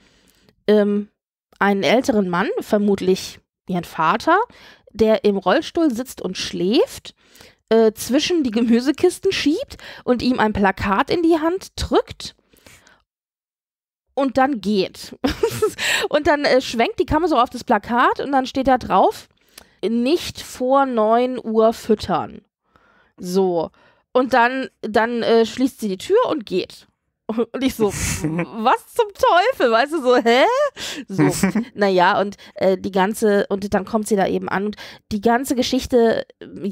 einen älteren Mann, vermutlich ihren Vater, der im Rollstuhl sitzt und schläft, zwischen die Gemüsekisten schiebt und ihm ein Plakat in die Hand drückt und dann geht. Und dann schwenkt die Kamera so auf das Plakat und dann steht da drauf, nicht vor 9 Uhr füttern. So. Und dann schließt sie die Tür und geht. Und ich so, was zum Teufel, weißt du, so, hä? So, naja, und und dann kommt sie da eben an und die ganze Geschichte,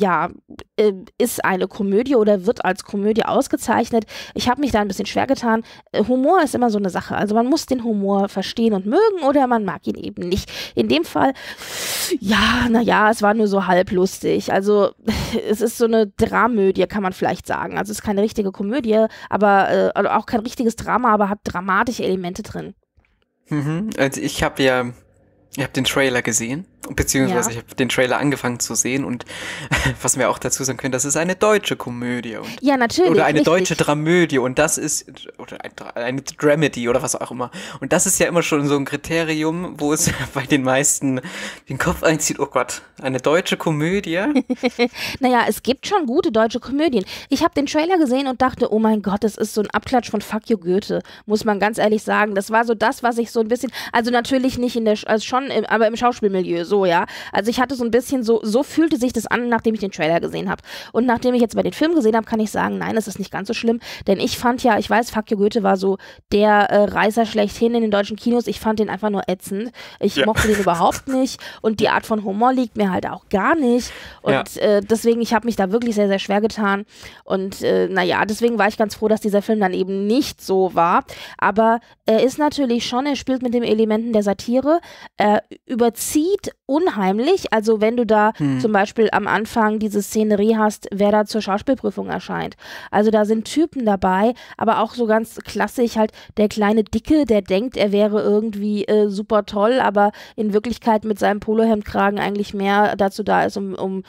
ist eine Komödie oder wird als Komödie ausgezeichnet. Ich habe mich da ein bisschen schwer getan. Humor ist immer so eine Sache, also man muss den Humor verstehen und mögen oder man mag ihn eben nicht. In dem Fall, es war nur so halb lustig. Also es ist so eine Dramödie, kann man vielleicht sagen. Also es ist keine richtige Komödie, aber auch kein richtiges Drama, aber hat dramatische Elemente drin. Also ich habe den Trailer gesehen, beziehungsweise ich habe den Trailer angefangen zu sehen und was wir auch dazu sagen können, das ist eine deutsche Komödie. Ja, natürlich. Oder eine richtig. deutsche Dramödie und das ist, oder eine Dramedy oder was auch immer. Und das ist ja immer schon so ein Kriterium, wo es bei den meisten den Kopf einzieht, oh Gott, eine deutsche Komödie? Naja, es gibt schon gute deutsche Komödien. Ich habe den Trailer gesehen und dachte, oh mein Gott, das ist so ein Abklatsch von Fuck you Goethe, muss man ganz ehrlich sagen. Das war so das, was ich so ein bisschen, also natürlich nicht aber im Schauspielmilieu so, ja. Also ich hatte so ein bisschen so fühlte sich das an, nachdem ich den Trailer gesehen habe. Und nachdem ich jetzt bei den Film gesehen habe, kann ich sagen, nein, es ist nicht ganz so schlimm, denn ich fand ja, ich weiß, Fuck you Goethe war so der Reißer schlechthin in den deutschen Kinos, ich fand den einfach nur ätzend. Ich mochte den überhaupt nicht und die Art von Humor liegt mir halt auch gar nicht und deswegen, ich habe mich da wirklich sehr, sehr schwer getan und deswegen war ich ganz froh, dass dieser Film dann eben nicht so war, aber er ist natürlich schon, er spielt mit den Elementen der Satire, er überzieht unheimlich, also wenn du da zum Beispiel am Anfang diese Szenerie hast, wer da zur Schauspielprüfung erscheint, also da sind Typen dabei, aber auch so ganz klassisch halt der kleine Dicke, der denkt, er wäre irgendwie super toll, aber in Wirklichkeit mit seinem Polohemdkragen eigentlich mehr dazu da ist, um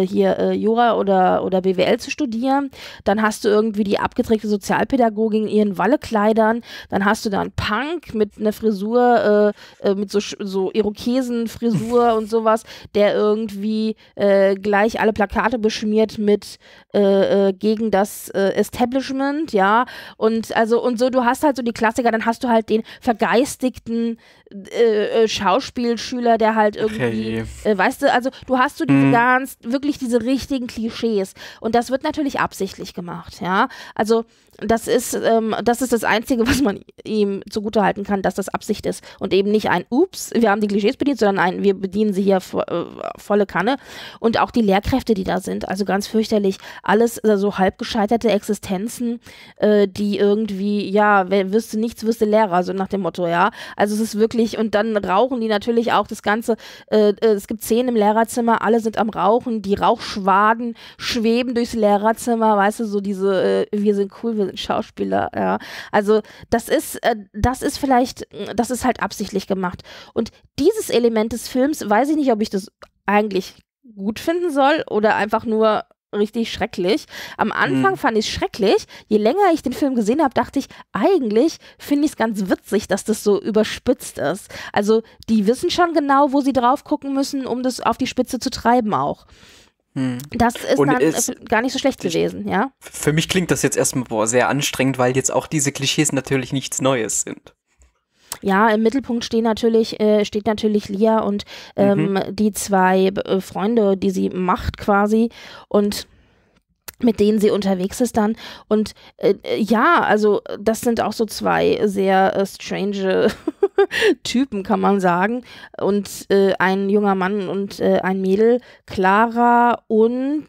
Jura oder BWL zu studieren. Dann hast du irgendwie die abgedrehte Sozialpädagogin in ihren Wallekleidern. Dann hast du da einen Punk mit einer Frisur, mit so Irokesenfrisur und sowas, der irgendwie gleich alle Plakate beschmiert mit gegen das Establishment, ja. Und so, du hast halt so die Klassiker, dann hast du halt den vergeistigten Schauspielschüler, der halt irgendwie, weißt du, also du hast so diese wirklich diese richtigen Klischees und das wird natürlich absichtlich gemacht, ja, also das ist das Einzige, was man ihm zugutehalten kann, dass das Absicht ist und eben nicht ein Ups, wir haben die Klischees bedient, sondern ein, wir bedienen sie hier volle Kanne und auch die Lehrkräfte, die da sind, also ganz fürchterlich, alles so halb gescheiterte Existenzen, die irgendwie, ja, wirst du nichts, wirst du Lehrer, so nach dem Motto, ja, also es ist wirklich, und dann rauchen die natürlich auch das Ganze, es gibt 10 im Lehrerzimmer, alle sind am Rauchen, die Rauchschwaden schweben durchs Lehrerzimmer, weißt du, so diese, wir sind cool, wir sind Schauspieler, ja. Also das ist vielleicht, das ist halt absichtlich gemacht. Und dieses Element des Films, weiß ich nicht, ob ich das eigentlich gut finden soll oder einfach nur richtig schrecklich. Am Anfang fand ich es schrecklich. Je länger ich den Film gesehen habe, dachte ich, eigentlich finde ich es ganz witzig, dass das so überspitzt ist. Also die wissen schon genau, wo sie drauf gucken müssen, um das auf die Spitze zu treiben auch. Das ist dann gar nicht so schlecht gewesen, ja. Für mich klingt das jetzt erstmal sehr anstrengend, weil jetzt auch diese Klischees natürlich nichts Neues sind. Ja, im Mittelpunkt steht natürlich Lia und die 2 Freunde, die sie macht quasi und mit denen sie unterwegs ist dann und also das sind auch so 2 sehr strange Typen, kann man sagen und ein junger Mann und ein Mädel, Clara und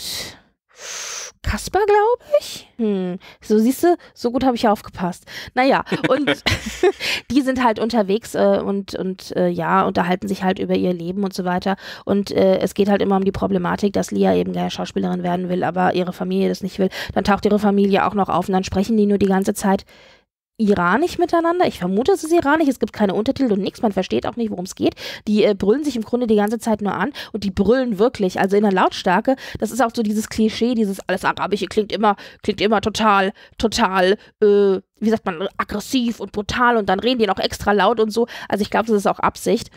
Kasper, glaube ich. So siehst du, so gut habe ich aufgepasst. Naja, und die sind halt unterwegs und unterhalten sich halt über ihr Leben und so weiter. Und es geht halt immer um die Problematik, dass Lia eben gerne Schauspielerin werden will, aber ihre Familie das nicht will. Dann taucht ihre Familie auch noch auf und dann sprechen die nur die ganze Zeit iranisch miteinander. Ich vermute, es ist iranisch. Es gibt keine Untertitel und nichts. Man versteht auch nicht, worum es geht. Die brüllen sich im Grunde die ganze Zeit nur an und die brüllen wirklich. Also in der Lautstärke, das ist auch so dieses Klischee, dieses alles Arabische klingt immer total, wie sagt man, aggressiv und brutal und dann reden die noch extra laut und so. Also ich glaube, das ist auch Absicht.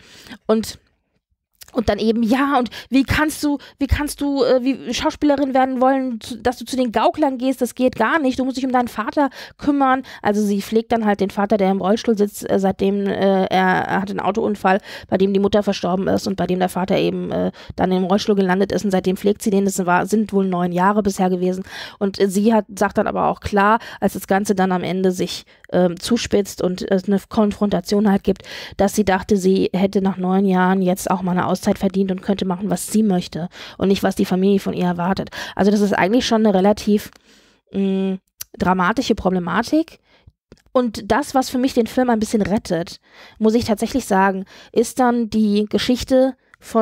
Und dann eben, ja, und wie kannst du wie Schauspielerin werden wollen, dass du zu den Gauklern gehst, das geht gar nicht, du musst dich um deinen Vater kümmern. Also sie pflegt dann halt den Vater, der im Rollstuhl sitzt, seitdem er hatte einen Autounfall, bei dem die Mutter verstorben ist und bei dem der Vater eben dann im Rollstuhl gelandet ist und seitdem pflegt sie den, das sind wohl 9 Jahre bisher gewesen. Und sie sagt dann aber auch klar, als das Ganze dann am Ende sich zuspitzt und es eine Konfrontation halt gibt, dass sie dachte, sie hätte nach 9 Jahren jetzt auch mal eine Auszeit verdient und könnte machen, was sie möchte und nicht, was die Familie von ihr erwartet. Also das ist eigentlich schon eine relativ dramatische Problematik. Und das, was für mich den Film ein bisschen rettet, muss ich tatsächlich sagen, ist dann die Geschichte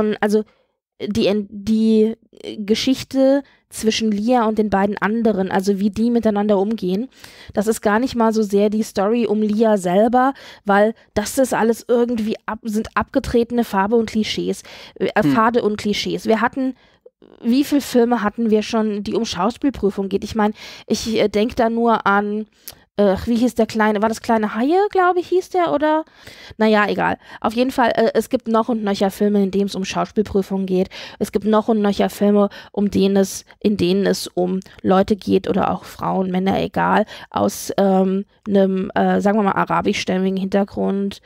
die Geschichte zwischen Lia und den beiden anderen, also wie die miteinander umgehen. Das ist gar nicht mal so sehr die Story um Lia selber, weil das ist alles irgendwie sind abgetretene Pfade und Klischees. Wir hatten, wie viele Filme hatten wir schon, die um Schauspielprüfung geht? Ich meine, ich denke da nur an wie hieß der kleine, war das kleine Haie, glaube ich, hieß der, oder? Naja, egal. Auf jeden Fall, es gibt noch und nöcher Filme, in denen es um Schauspielprüfungen geht. Es gibt noch und nöcher Filme, in denen es um Leute geht oder auch Frauen, Männer, egal, aus einem, sagen wir mal, arabischstämmigen Hintergrund,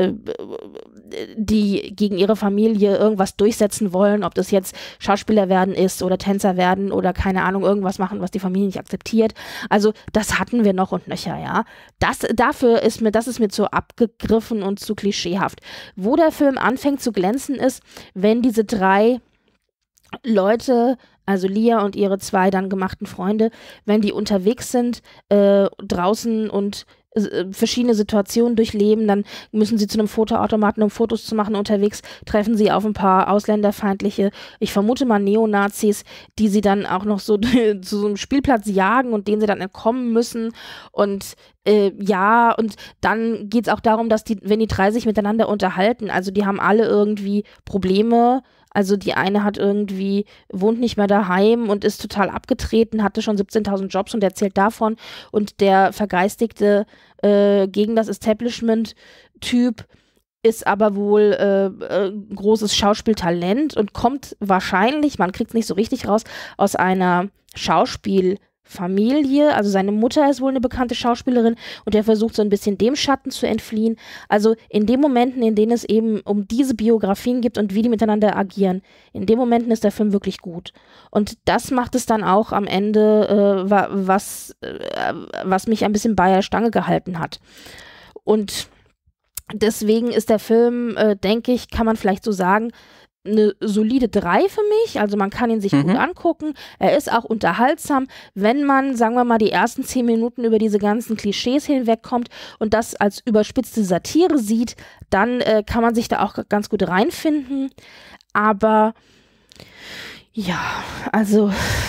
die gegen ihre Familie irgendwas durchsetzen wollen, ob das jetzt Schauspieler werden ist oder Tänzer werden oder keine Ahnung, irgendwas machen, was die Familie nicht akzeptiert. Also das hatten wir noch und nöcher, ja. Das ist mir zu abgegriffen und zu klischeehaft. Wo der Film anfängt zu glänzen ist, wenn diese 3 Leute, also Lia und ihre 2 dann gemachten Freunde, wenn die unterwegs sind, draußen und verschiedene Situationen durchleben, dann müssen sie zu einem Fotoautomaten, um Fotos zu machen. Unterwegs treffen sie auf ein paar ausländerfeindliche, ich vermute mal Neonazis, die sie dann auch noch so zu so einem Spielplatz jagen und denen sie dann entkommen müssen. Und und dann geht es auch darum, dass wenn die 3 sich miteinander unterhalten, also die haben alle irgendwie Probleme. Also die eine wohnt nicht mehr daheim und ist total abgetreten, hatte schon 17.000 Jobs und erzählt davon. Und der vergeistigte gegen das Establishment-Typ ist aber wohl großes Schauspieltalent und kommt wahrscheinlich, man kriegt es nicht so richtig raus, aus einer Schauspielfamilie. Also seine Mutter ist wohl eine bekannte Schauspielerin und er versucht so ein bisschen dem Schatten zu entfliehen. Also in den Momenten, in denen es eben um diese Biografien gibt und wie die miteinander agieren, in den Momenten ist der Film wirklich gut. Und das macht es dann auch am Ende, was mich ein bisschen bei der Stange gehalten hat. Und deswegen ist der Film, denke ich, kann man vielleicht so sagen, eine solide 3 für mich, also man kann ihn sich gut angucken, er ist auch unterhaltsam, wenn man, sagen wir mal, die ersten 10 Minuten über diese ganzen Klischees hinwegkommt und das als überspitzte Satire sieht, dann kann man sich da auch ganz gut reinfinden, aber ja, also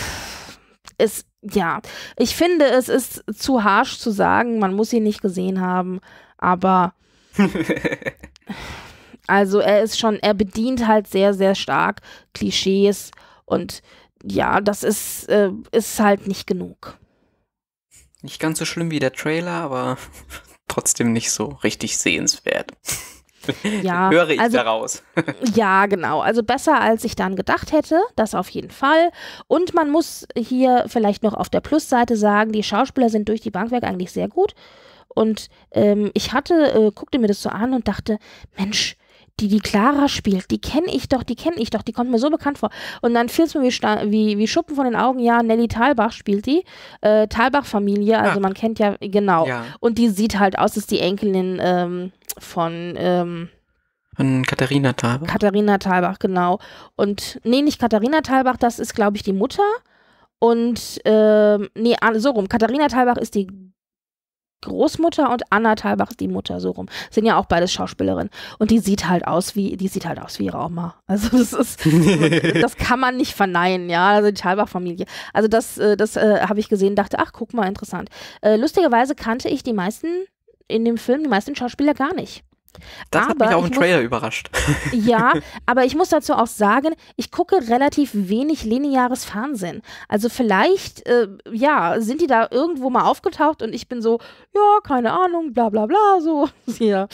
ich finde, es ist zu harsch zu sagen, man muss ihn nicht gesehen haben, aber also er bedient halt sehr, sehr stark Klischees und ja, das ist halt nicht genug. Nicht ganz so schlimm wie der Trailer, aber trotzdem nicht so richtig sehenswert. Ja, höre ich daraus. Ja, genau. Also besser, als ich dann gedacht hätte, das auf jeden Fall. Und man muss hier vielleicht noch auf der Plusseite sagen, die Schauspieler sind durch die Bank weg eigentlich sehr gut. Und ich guckte mir das so an und dachte, Mensch, die Clara spielt, die kenne ich doch, die kommt mir so bekannt vor. Und dann fiel es mir wie Schuppen von den Augen, ja, Nelly Thalbach spielt die, Thalbach-Familie, also man kennt ja, genau. Ja. Und die sieht halt aus, ist die Enkelin von Katharina Thalbach. Katharina Thalbach, genau. Und, nee, nicht Katharina Thalbach, das ist, glaube ich, die Mutter. Und, so rum, Katharina Thalbach ist die Großmutter und Anna Thalbach ist die Mutter, so rum. Sind ja auch beides Schauspielerinnen. Und die sieht halt aus wie ihre Oma. Also das kann man nicht verneinen, ja, also die Thalbach-Familie. Also das habe ich gesehen, dachte, ach, guck mal, interessant. Lustigerweise kannte ich die meisten Schauspieler gar nicht. Das hat mich auch im Trailer überrascht. Ja, aber ich muss dazu auch sagen, ich gucke relativ wenig lineares Fernsehen. Also vielleicht, sind die da irgendwo mal aufgetaucht und ich bin so, ja, keine Ahnung, bla bla bla, so. Ja.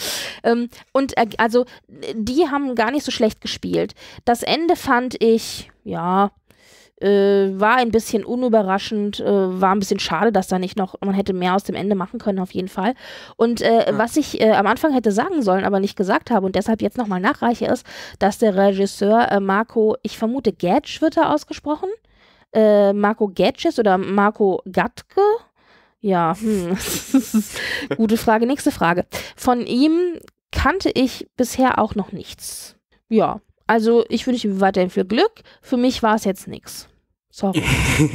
Also die haben gar nicht so schlecht gespielt. Das Ende fand ich, ja, war ein bisschen unüberraschend, war ein bisschen schade, dass da nicht noch, man hätte mehr aus dem Ende machen können, auf jeden Fall. Und was ich am Anfang hätte sagen sollen, aber nicht gesagt habe und deshalb jetzt nochmal nachreiche, ist, dass der Regisseur Marco, ich vermute Gatsch wird er ausgesprochen, Marco Gatschis oder Marco Gatke, ja, gute Frage, nächste Frage. Von ihm kannte ich bisher auch noch nichts. Ja, also ich wünsche ihm weiterhin viel Glück, für mich war es jetzt nichts. Sorry.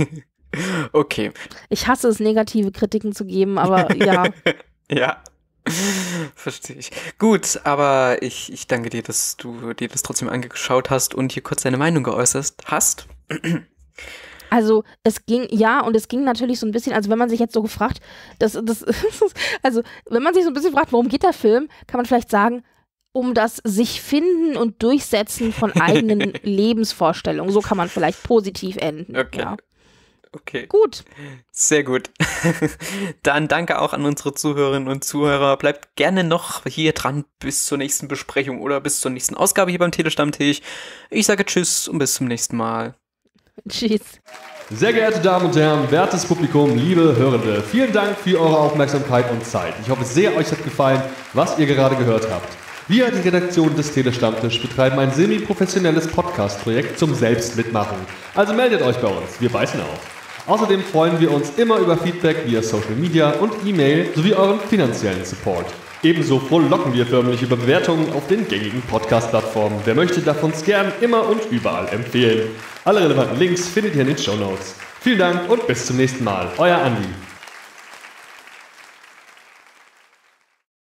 Okay. Ich hasse es, negative Kritiken zu geben, aber ja. Ja, verstehe ich. Gut, aber ich danke dir, dass du dir das trotzdem angeschaut hast und hier kurz deine Meinung geäußert hast. Also es ging natürlich so ein bisschen, also wenn man sich jetzt so gefragt, also wenn man sich so ein bisschen fragt, worum geht der Film, kann man vielleicht sagen, um das sich finden und durchsetzen von eigenen Lebensvorstellungen. So kann man vielleicht positiv enden. Okay. Ja. Okay. Gut. Sehr gut. Dann danke auch an unsere Zuhörerinnen und Zuhörer. Bleibt gerne noch hier dran bis zur nächsten Besprechung oder bis zur nächsten Ausgabe hier beim Telestammtisch. Ich sage Tschüss und bis zum nächsten Mal. Tschüss. Sehr geehrte Damen und Herren, wertes Publikum, liebe Hörende, vielen Dank für eure Aufmerksamkeit und Zeit. Ich hoffe sehr, euch hat gefallen, was ihr gerade gehört habt. Wir, die Redaktion des Telestammtisch, betreiben ein semi-professionelles Podcast-Projekt zum Selbstmitmachen. Also meldet euch bei uns, wir beißen auf. Außerdem freuen wir uns immer über Feedback via Social Media und E-Mail sowie euren finanziellen Support. Ebenso frohlocken wir förmlich über Bewertungen auf den gängigen Podcast-Plattformen. Wer möchte, darf uns gern immer und überall empfehlen. Alle relevanten Links findet ihr in den Shownotes. Vielen Dank und bis zum nächsten Mal. Euer Andi.